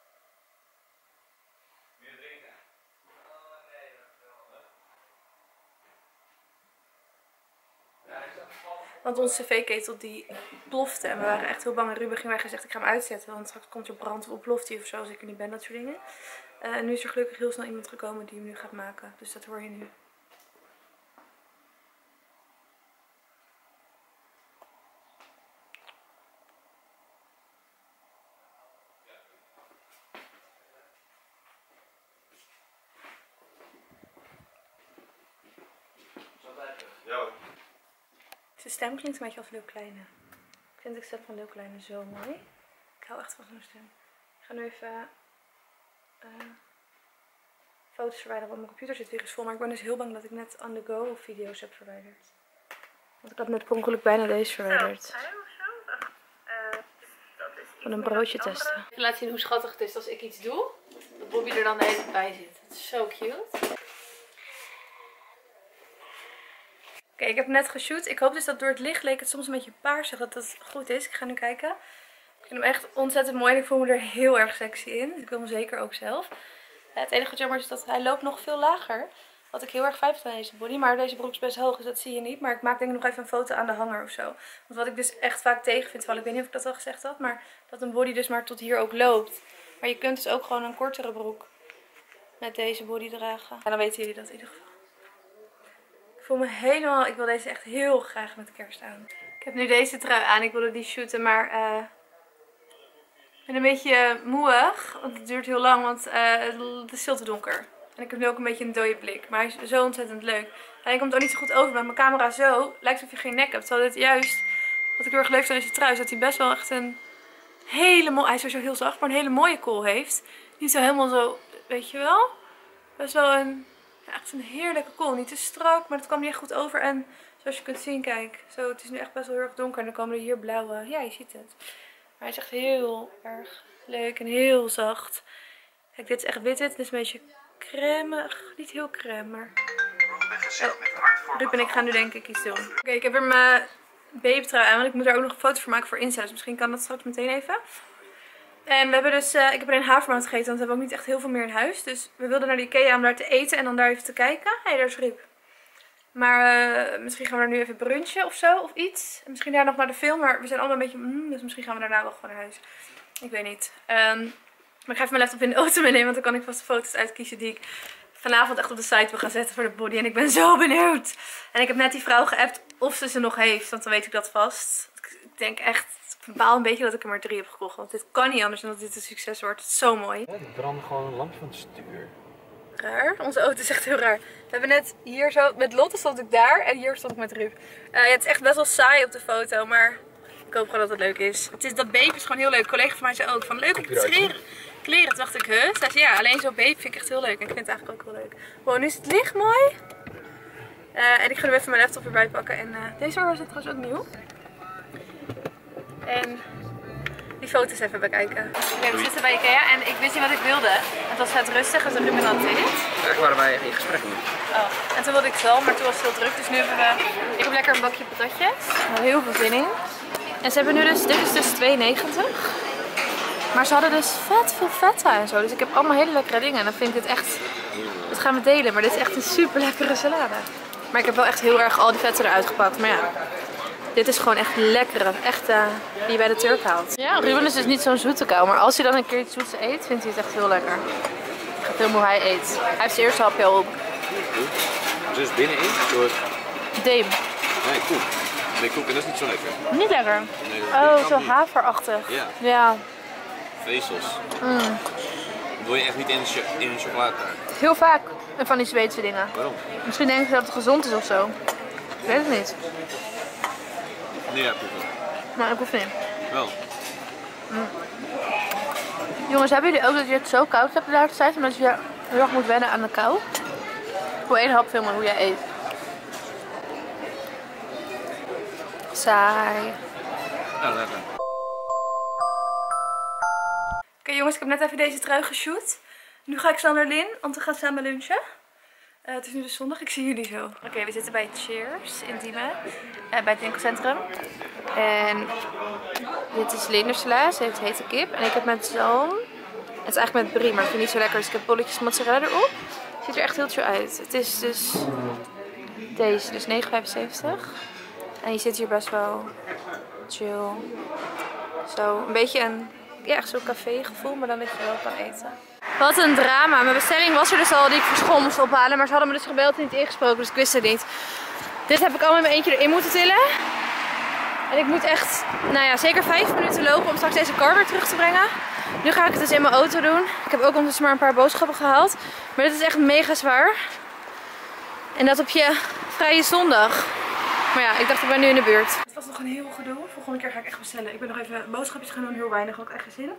Want onze cv-ketel die plofte en we waren echt heel bang. En Ruben ging weg en zegt ik ga hem uitzetten, want straks komt er brand of ontploft hij of zo als ik er niet ben, dat soort dingen. En nu is er gelukkig heel snel iemand gekomen die hem nu gaat maken. Dus dat hoor je nu. Zijn stem klinkt een beetje als Leeuw Kleine. Ik vind de stem van Leeuw Kleine zo mooi. Ik hou echt van zo'n stem. Ik ga nu even foto's verwijderen, want mijn computer zit weer eens vol. Maar ik ben dus heel bang dat ik net on the go video's heb verwijderd. Want ik had net per ongeluk bijna deze verwijderd. Van een broodje testen. Ik laat zien hoe schattig het is als ik iets doe. Dat Bobby er dan de hele tijd bij zit. Het is zo cute. Oké, ik heb net geshoot. Ik hoop dus dat door het licht leek het soms een beetje paarsig dat dat goed is. Ik ga nu kijken. Ik vind hem echt ontzettend mooi en ik voel me er heel erg sexy in. Dus ik wil hem zeker ook zelf. Het enige wat jammer is dat hij loopt nog veel lager. Wat ik heel erg fijn vind aan deze body. Maar deze broek is best hoog, dus dat zie je niet. Maar ik maak denk ik nog even een foto aan de hanger of zo. Want wat ik dus echt vaak tegen vind, ik weet niet of ik dat al gezegd had. Maar dat een body dus maar tot hier ook loopt. Maar je kunt dus ook gewoon een kortere broek met deze body dragen. En dan weten jullie dat in ieder geval. Ik voel me helemaal, ik wil deze echt heel graag met kerst aan. Ik heb nu deze trui aan, ik wilde die shooten, maar ik ben een beetje moeig. Want het duurt heel lang, want het is veel te donker. En ik heb nu ook een beetje een dode blik, maar hij is zo ontzettend leuk. Alleen komt het ook niet zo goed over met mijn camera zo. Lijkt alsof je geen nek hebt, terwijl dit juist, wat ik heel erg leuk vind aan deze trui, is dat hij best wel echt een hele mooie, hij is sowieso heel zacht, maar een hele mooie kool heeft. Niet zo helemaal zo, weet je wel. Best wel een... Ja, echt een heerlijke kool. Niet te strak, maar het kwam niet echt goed over. En zoals je kunt zien, kijk. Zo, het is nu echt best wel heel erg donker. En dan komen er hier blauwe... Ja, je ziet het. Maar hij is echt heel erg leuk en heel zacht. Kijk, dit is echt wit. Dit is een beetje crème. Niet heel crème, maar... Ruben en ik gaan nu denk ik iets doen. Oké, ik heb weer mijn babytrui aan. Want ik moet er ook nog een foto voor maken voor Insta. Dus misschien kan dat straks meteen even. En we hebben dus, ik heb alleen havermout gegeten, want we hebben ook niet echt heel veel meer in huis. Dus we wilden naar de Ikea om daar te eten en dan daar even te kijken. Hé, daar is Riep. Maar misschien gaan we daar nu even brunchen of zo, of iets. En misschien daar nog naar de film, maar we zijn allemaal een beetje, dus misschien gaan we daarna wel gewoon naar huis. Ik weet niet. Maar ik ga even mijn laptop in de auto meenemen, want dan kan ik vast de foto's uitkiezen die ik vanavond echt op de site wil gaan zetten voor de body. En ik ben zo benieuwd. En ik heb net die vrouw geappt of ze nog heeft, want dan weet ik dat vast. Ik denk echt, ik bepaal een beetje dat ik er maar 3 heb gekocht. Want dit kan niet anders dan dat dit een succes wordt. Het is zo mooi. Ja, ik brandde gewoon een lampje van het stuur. Raar. Onze auto is echt heel raar. We hebben net hier zo, met Lotte stond ik daar en hier stond ik met Ruud. Het is echt best wel saai op de foto, maar ik hoop gewoon dat het leuk is. Dat baby is gewoon heel leuk. Een collega van mij zei ook van leuk om te scheren. Kleren. Toen dacht ik, Zij zei ja, alleen zo'n baby vind ik echt heel leuk. En ik vind het eigenlijk ook heel leuk. Wow, nu is het licht mooi. En ik ga nu even mijn laptop erbij pakken. En deze oor zit trouwens ook nieuw. En die foto's even bekijken. Oké, we zitten bij Ikea en ik wist niet wat ik wilde. Het was vet rustig, dus Ruben had dit. Eigenlijk waren wij in gesprek nu. Oh, en toen wilde ik het wel, maar toen was het heel druk. Dus nu hebben we, ik heb lekker een bakje patatjes. Ik heb heel veel zin in. En ze hebben nu dus, dit is dus 2,90. Maar ze hadden dus vet veel feta en zo. Dus ik heb allemaal hele lekkere dingen. En dan vind ik dit echt, dat gaan we delen. Maar dit is echt een super lekkere salade. Maar ik heb wel echt heel erg al die vetten eruit gepakt. Maar ja, dit is gewoon echt lekkere. Echt die je bij de Turk haalt. Ja, Ruben is dus niet zo'n zoete kou. Maar als hij dan een keer iets zoets eet, vindt hij het echt heel lekker. Ik ga filmen hoe hij eet. Hij heeft zijn eerste hapje al op. Dus binnenin door... Deem. Nee, koek. Nee, koek en dat is niet zo lekker. Niet lekker. Nee, Oh, zo haverachtig. Ja. Ja. Vezels. Dat doe je echt niet in een chocoladetaart. Heel vaak van die Zweedse dingen. Waarom? Misschien denken ze dat het gezond is of zo. Ik weet het niet. Nee, ja, proeven. Maar ik hoef niet. Wel. Jongens, hebben jullie ook dat je het zo koud hebt de laatste tijd? Omdat je heel erg moet wennen aan de kou? Ik wil 1 hap filmen hoe jij eet. Saai. Ja, lekker. Oké, jongens, ik heb net even deze trui geshoot. Nu ga ik snel naar Lin, want we gaan samen lunchen. Het is nu dus zondag, ik zie jullie zo. Oké, we zitten bij Cheers in Diemen, bij het winkelcentrum. En dit is Lindersla, ze heeft hete kip. En ik heb met zo'n, het is eigenlijk met brie, maar ik vind het niet zo lekker. Dus ik heb bolletjes mozzarella erop. Het ziet er echt heel chill uit. Het is dus deze, dus 9,75. En je zit hier best wel chill. Zo, een beetje een, ja, echt zo'n café gevoel, maar dan dat je wel kan eten. Wat een drama. Mijn bestelling was er dus al die ik voor school moest ophalen. Maar ze hadden me dus gebeld en niet ingesproken, dus ik wist het niet. Dit heb ik allemaal in mijn eentje erin moeten tillen. En ik moet echt, nou ja, zeker 5 minuten lopen om straks deze car weer terug te brengen. Nu ga ik het dus in mijn auto doen. Ik heb ook ondertussen maar een paar boodschappen gehaald. Maar dit is echt mega zwaar. En dat op je vrije zondag. Maar ja, ik dacht ik ben nu in de buurt. Het was nog een heel gedoe. Volgende keer ga ik echt bestellen. Ik ben nog even boodschapjes gaan doen, heel weinig. Ook echt geen zin.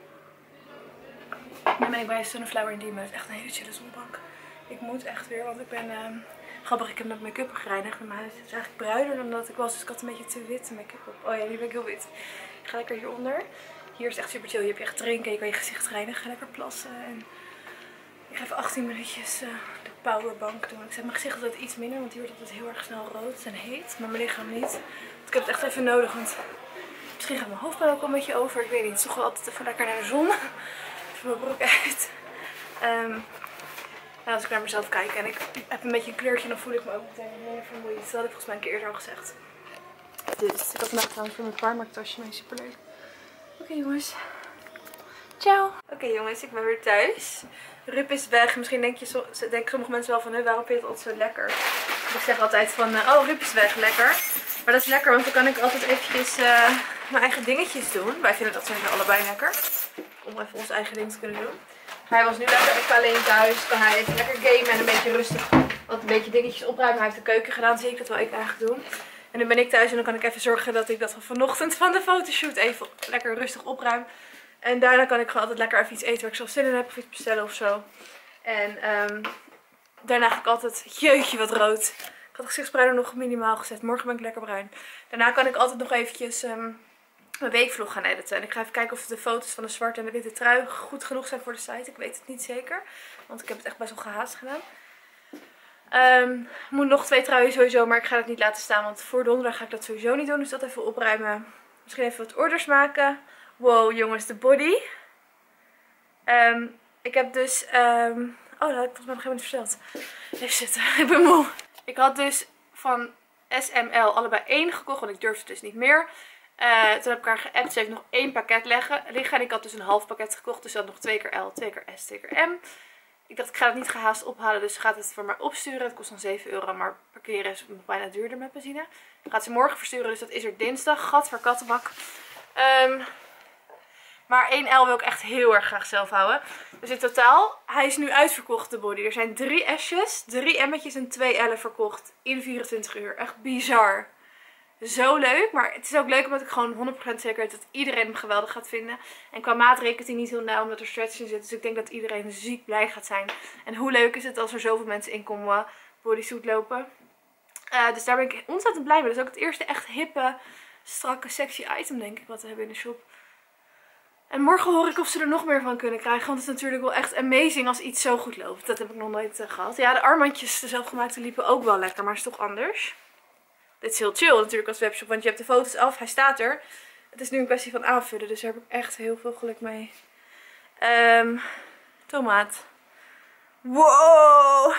Nu ben ik bij Sunflower in Diemen. Het is echt een hele chille zonbank. Ik moet echt weer, want ik ben... grappig, ik heb met make-up gereinigd in mijn huis. Het is eigenlijk bruiner dan dat ik was. Dus ik had een beetje te witte make-up op. Oh ja, nu ben ik heel wit. Ik ga lekker hieronder. Hier is echt super chill. Je hebt je echt drinken. Je kan je gezicht reinigen. Lekker plassen. En ik ga even 18 minuutjes de powerbank doen. Ik zet mijn gezicht altijd iets minder. Want hier wordt altijd heel erg snel rood en heet. Maar mijn lichaam niet. Want ik heb het echt even nodig. Want misschien gaat mijn hoofdpijn ook wel een beetje over. Ik weet niet. Het is toch wel altijd even lekker naar de zon. Even mijn broek uit. Nou, als ik naar mezelf kijk en ik heb een beetje een kleurtje, dan voel ik me ook meteen minder vermoeid. Dat had ik volgens mij een keer eerder al gezegd. Dus ik had vandaag trouwens voor mijn Primark-tasje mee, superleuk. Oké, jongens. Ciao. Oké, jongens, ik ben weer thuis. Rup is weg. Misschien denken sommige mensen wel van, waarom vind je het altijd zo lekker? Ik zeg altijd van, oh, Rup is weg, lekker. Maar dat is lekker, want dan kan ik altijd eventjes mijn eigen dingetjes doen. Wij vinden dat sowieso allebei lekker. Om even ons eigen ding te kunnen doen. Hij was nu lekker even alleen thuis. Kan hij even lekker gamen en een beetje rustig wat een beetje dingetjes opruimen. Hij heeft de keuken gedaan, zie ik. Dat wil ik eigenlijk doen. En nu ben ik thuis en dan kan ik even zorgen dat ik dat van vanochtend van de fotoshoot even lekker rustig opruim. En daarna kan ik gewoon altijd lekker even iets eten waar ik zelf zin in heb. Of iets bestellen of zo. En daarna ga ik altijd, jeetje wat rood. Ik had de gezichtsbruiner nog minimaal gezet. Morgen ben ik lekker bruin. Daarna kan ik altijd nog eventjes... mijn weekvlog gaan editen. En ik ga even kijken of de foto's van de zwarte en de witte trui goed genoeg zijn voor de site. Ik weet het niet zeker. Want ik heb het echt best wel gehaast gedaan. Moet nog 2 truien sowieso. Maar ik ga het niet laten staan. Want voor donderdag ga ik dat sowieso niet doen. Dus dat even opruimen. Misschien even wat orders maken. Wow jongens, de body. Ik heb dus... oh, dat had ik volgens mij nog helemaal niet verteld. Even zitten, ik ben moe. Ik had dus van SML allebei 1 gekocht, want ik durfde dus niet meer. Toen heb ik haar geappt, ze heeft nog 1 pakket liggen. En ik had dus een half pakket gekocht, dus dat nog 2 keer L, 2 keer S, 2 keer M. Ik dacht, ik ga het niet gehaast ophalen, dus ze gaat het voor mij opsturen. Het kost dan 7 euro, maar parkeren is nog bijna duurder met benzine. Gaat ze morgen versturen, dus dat is er dinsdag. Gat voor kattenbak. Maar 1 L wil ik echt heel erg graag zelf houden. Dus in totaal, hij is nu uitverkocht, de body. Er zijn 3 S'jes, 3 M'tjes en 2 L'en verkocht in 24 uur. Echt bizar. Zo leuk, maar het is ook leuk omdat ik gewoon 100% zeker weet dat iedereen hem geweldig gaat vinden. En qua maat rekent hij niet heel nauw omdat er stretch in zit. Dus ik denk dat iedereen ziek blij gaat zijn. En hoe leuk is het als er zoveel mensen in komen bodysuit lopen. Dus daar ben ik ontzettend blij mee. Dat is ook het eerste echt hippe, strakke, sexy item denk ik wat we hebben in de shop. En morgen hoor ik of ze er nog meer van kunnen krijgen. Want het is natuurlijk wel echt amazing als iets zo goed loopt. Dat heb ik nog nooit gehad. Ja, de armbandjes, de zelfgemaakte, liepen ook wel lekker. Maar het is toch anders. Dit is heel chill natuurlijk als webshop. Want je hebt de foto's af. Hij staat er. Het is nu een kwestie van aanvullen. Dus daar heb ik echt heel veel geluk mee. Tomaat. Wow.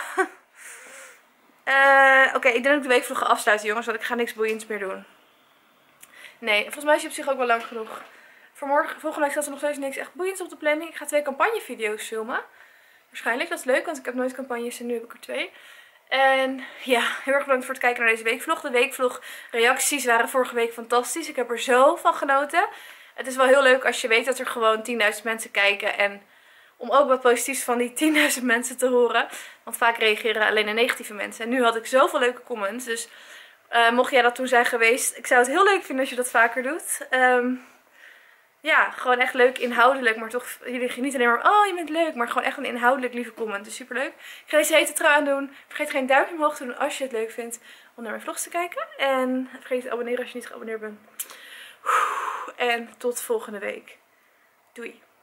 Oké, ik denk dat ik de weekvlog ga afsluiten jongens. Want ik ga niks boeiends meer doen. Nee, volgens mij is je op zich ook wel lang genoeg. Voor morgen, volgende week staat er nog steeds niks echt boeiends op de planning. Ik ga 2 campagnevideo's filmen. Waarschijnlijk, dat is leuk, want ik heb nooit campagnes en nu heb ik er 2. En ja, heel erg bedankt voor het kijken naar deze weekvlog. De weekvlog reacties waren vorige week fantastisch. Ik heb er zo van genoten. Het is wel heel leuk als je weet dat er gewoon 10.000 mensen kijken. En om ook wat positiefs van die 10.000 mensen te horen. Want vaak reageren alleen de negatieve mensen. En nu had ik zoveel leuke comments. Dus mocht jij dat toen zijn geweest, ik zou het heel leuk vinden als je dat vaker doet. Ja, gewoon echt leuk inhoudelijk. Maar toch, jullie niet alleen maar, oh je bent leuk. Maar gewoon echt een inhoudelijk lieve comment. Dus super leuk. Ik ga deze hete trui aandoen. Vergeet geen duimpje omhoog te doen als je het leuk vindt om naar mijn vlogs te kijken. En vergeet niet te abonneren als je niet geabonneerd bent. En tot volgende week. Doei.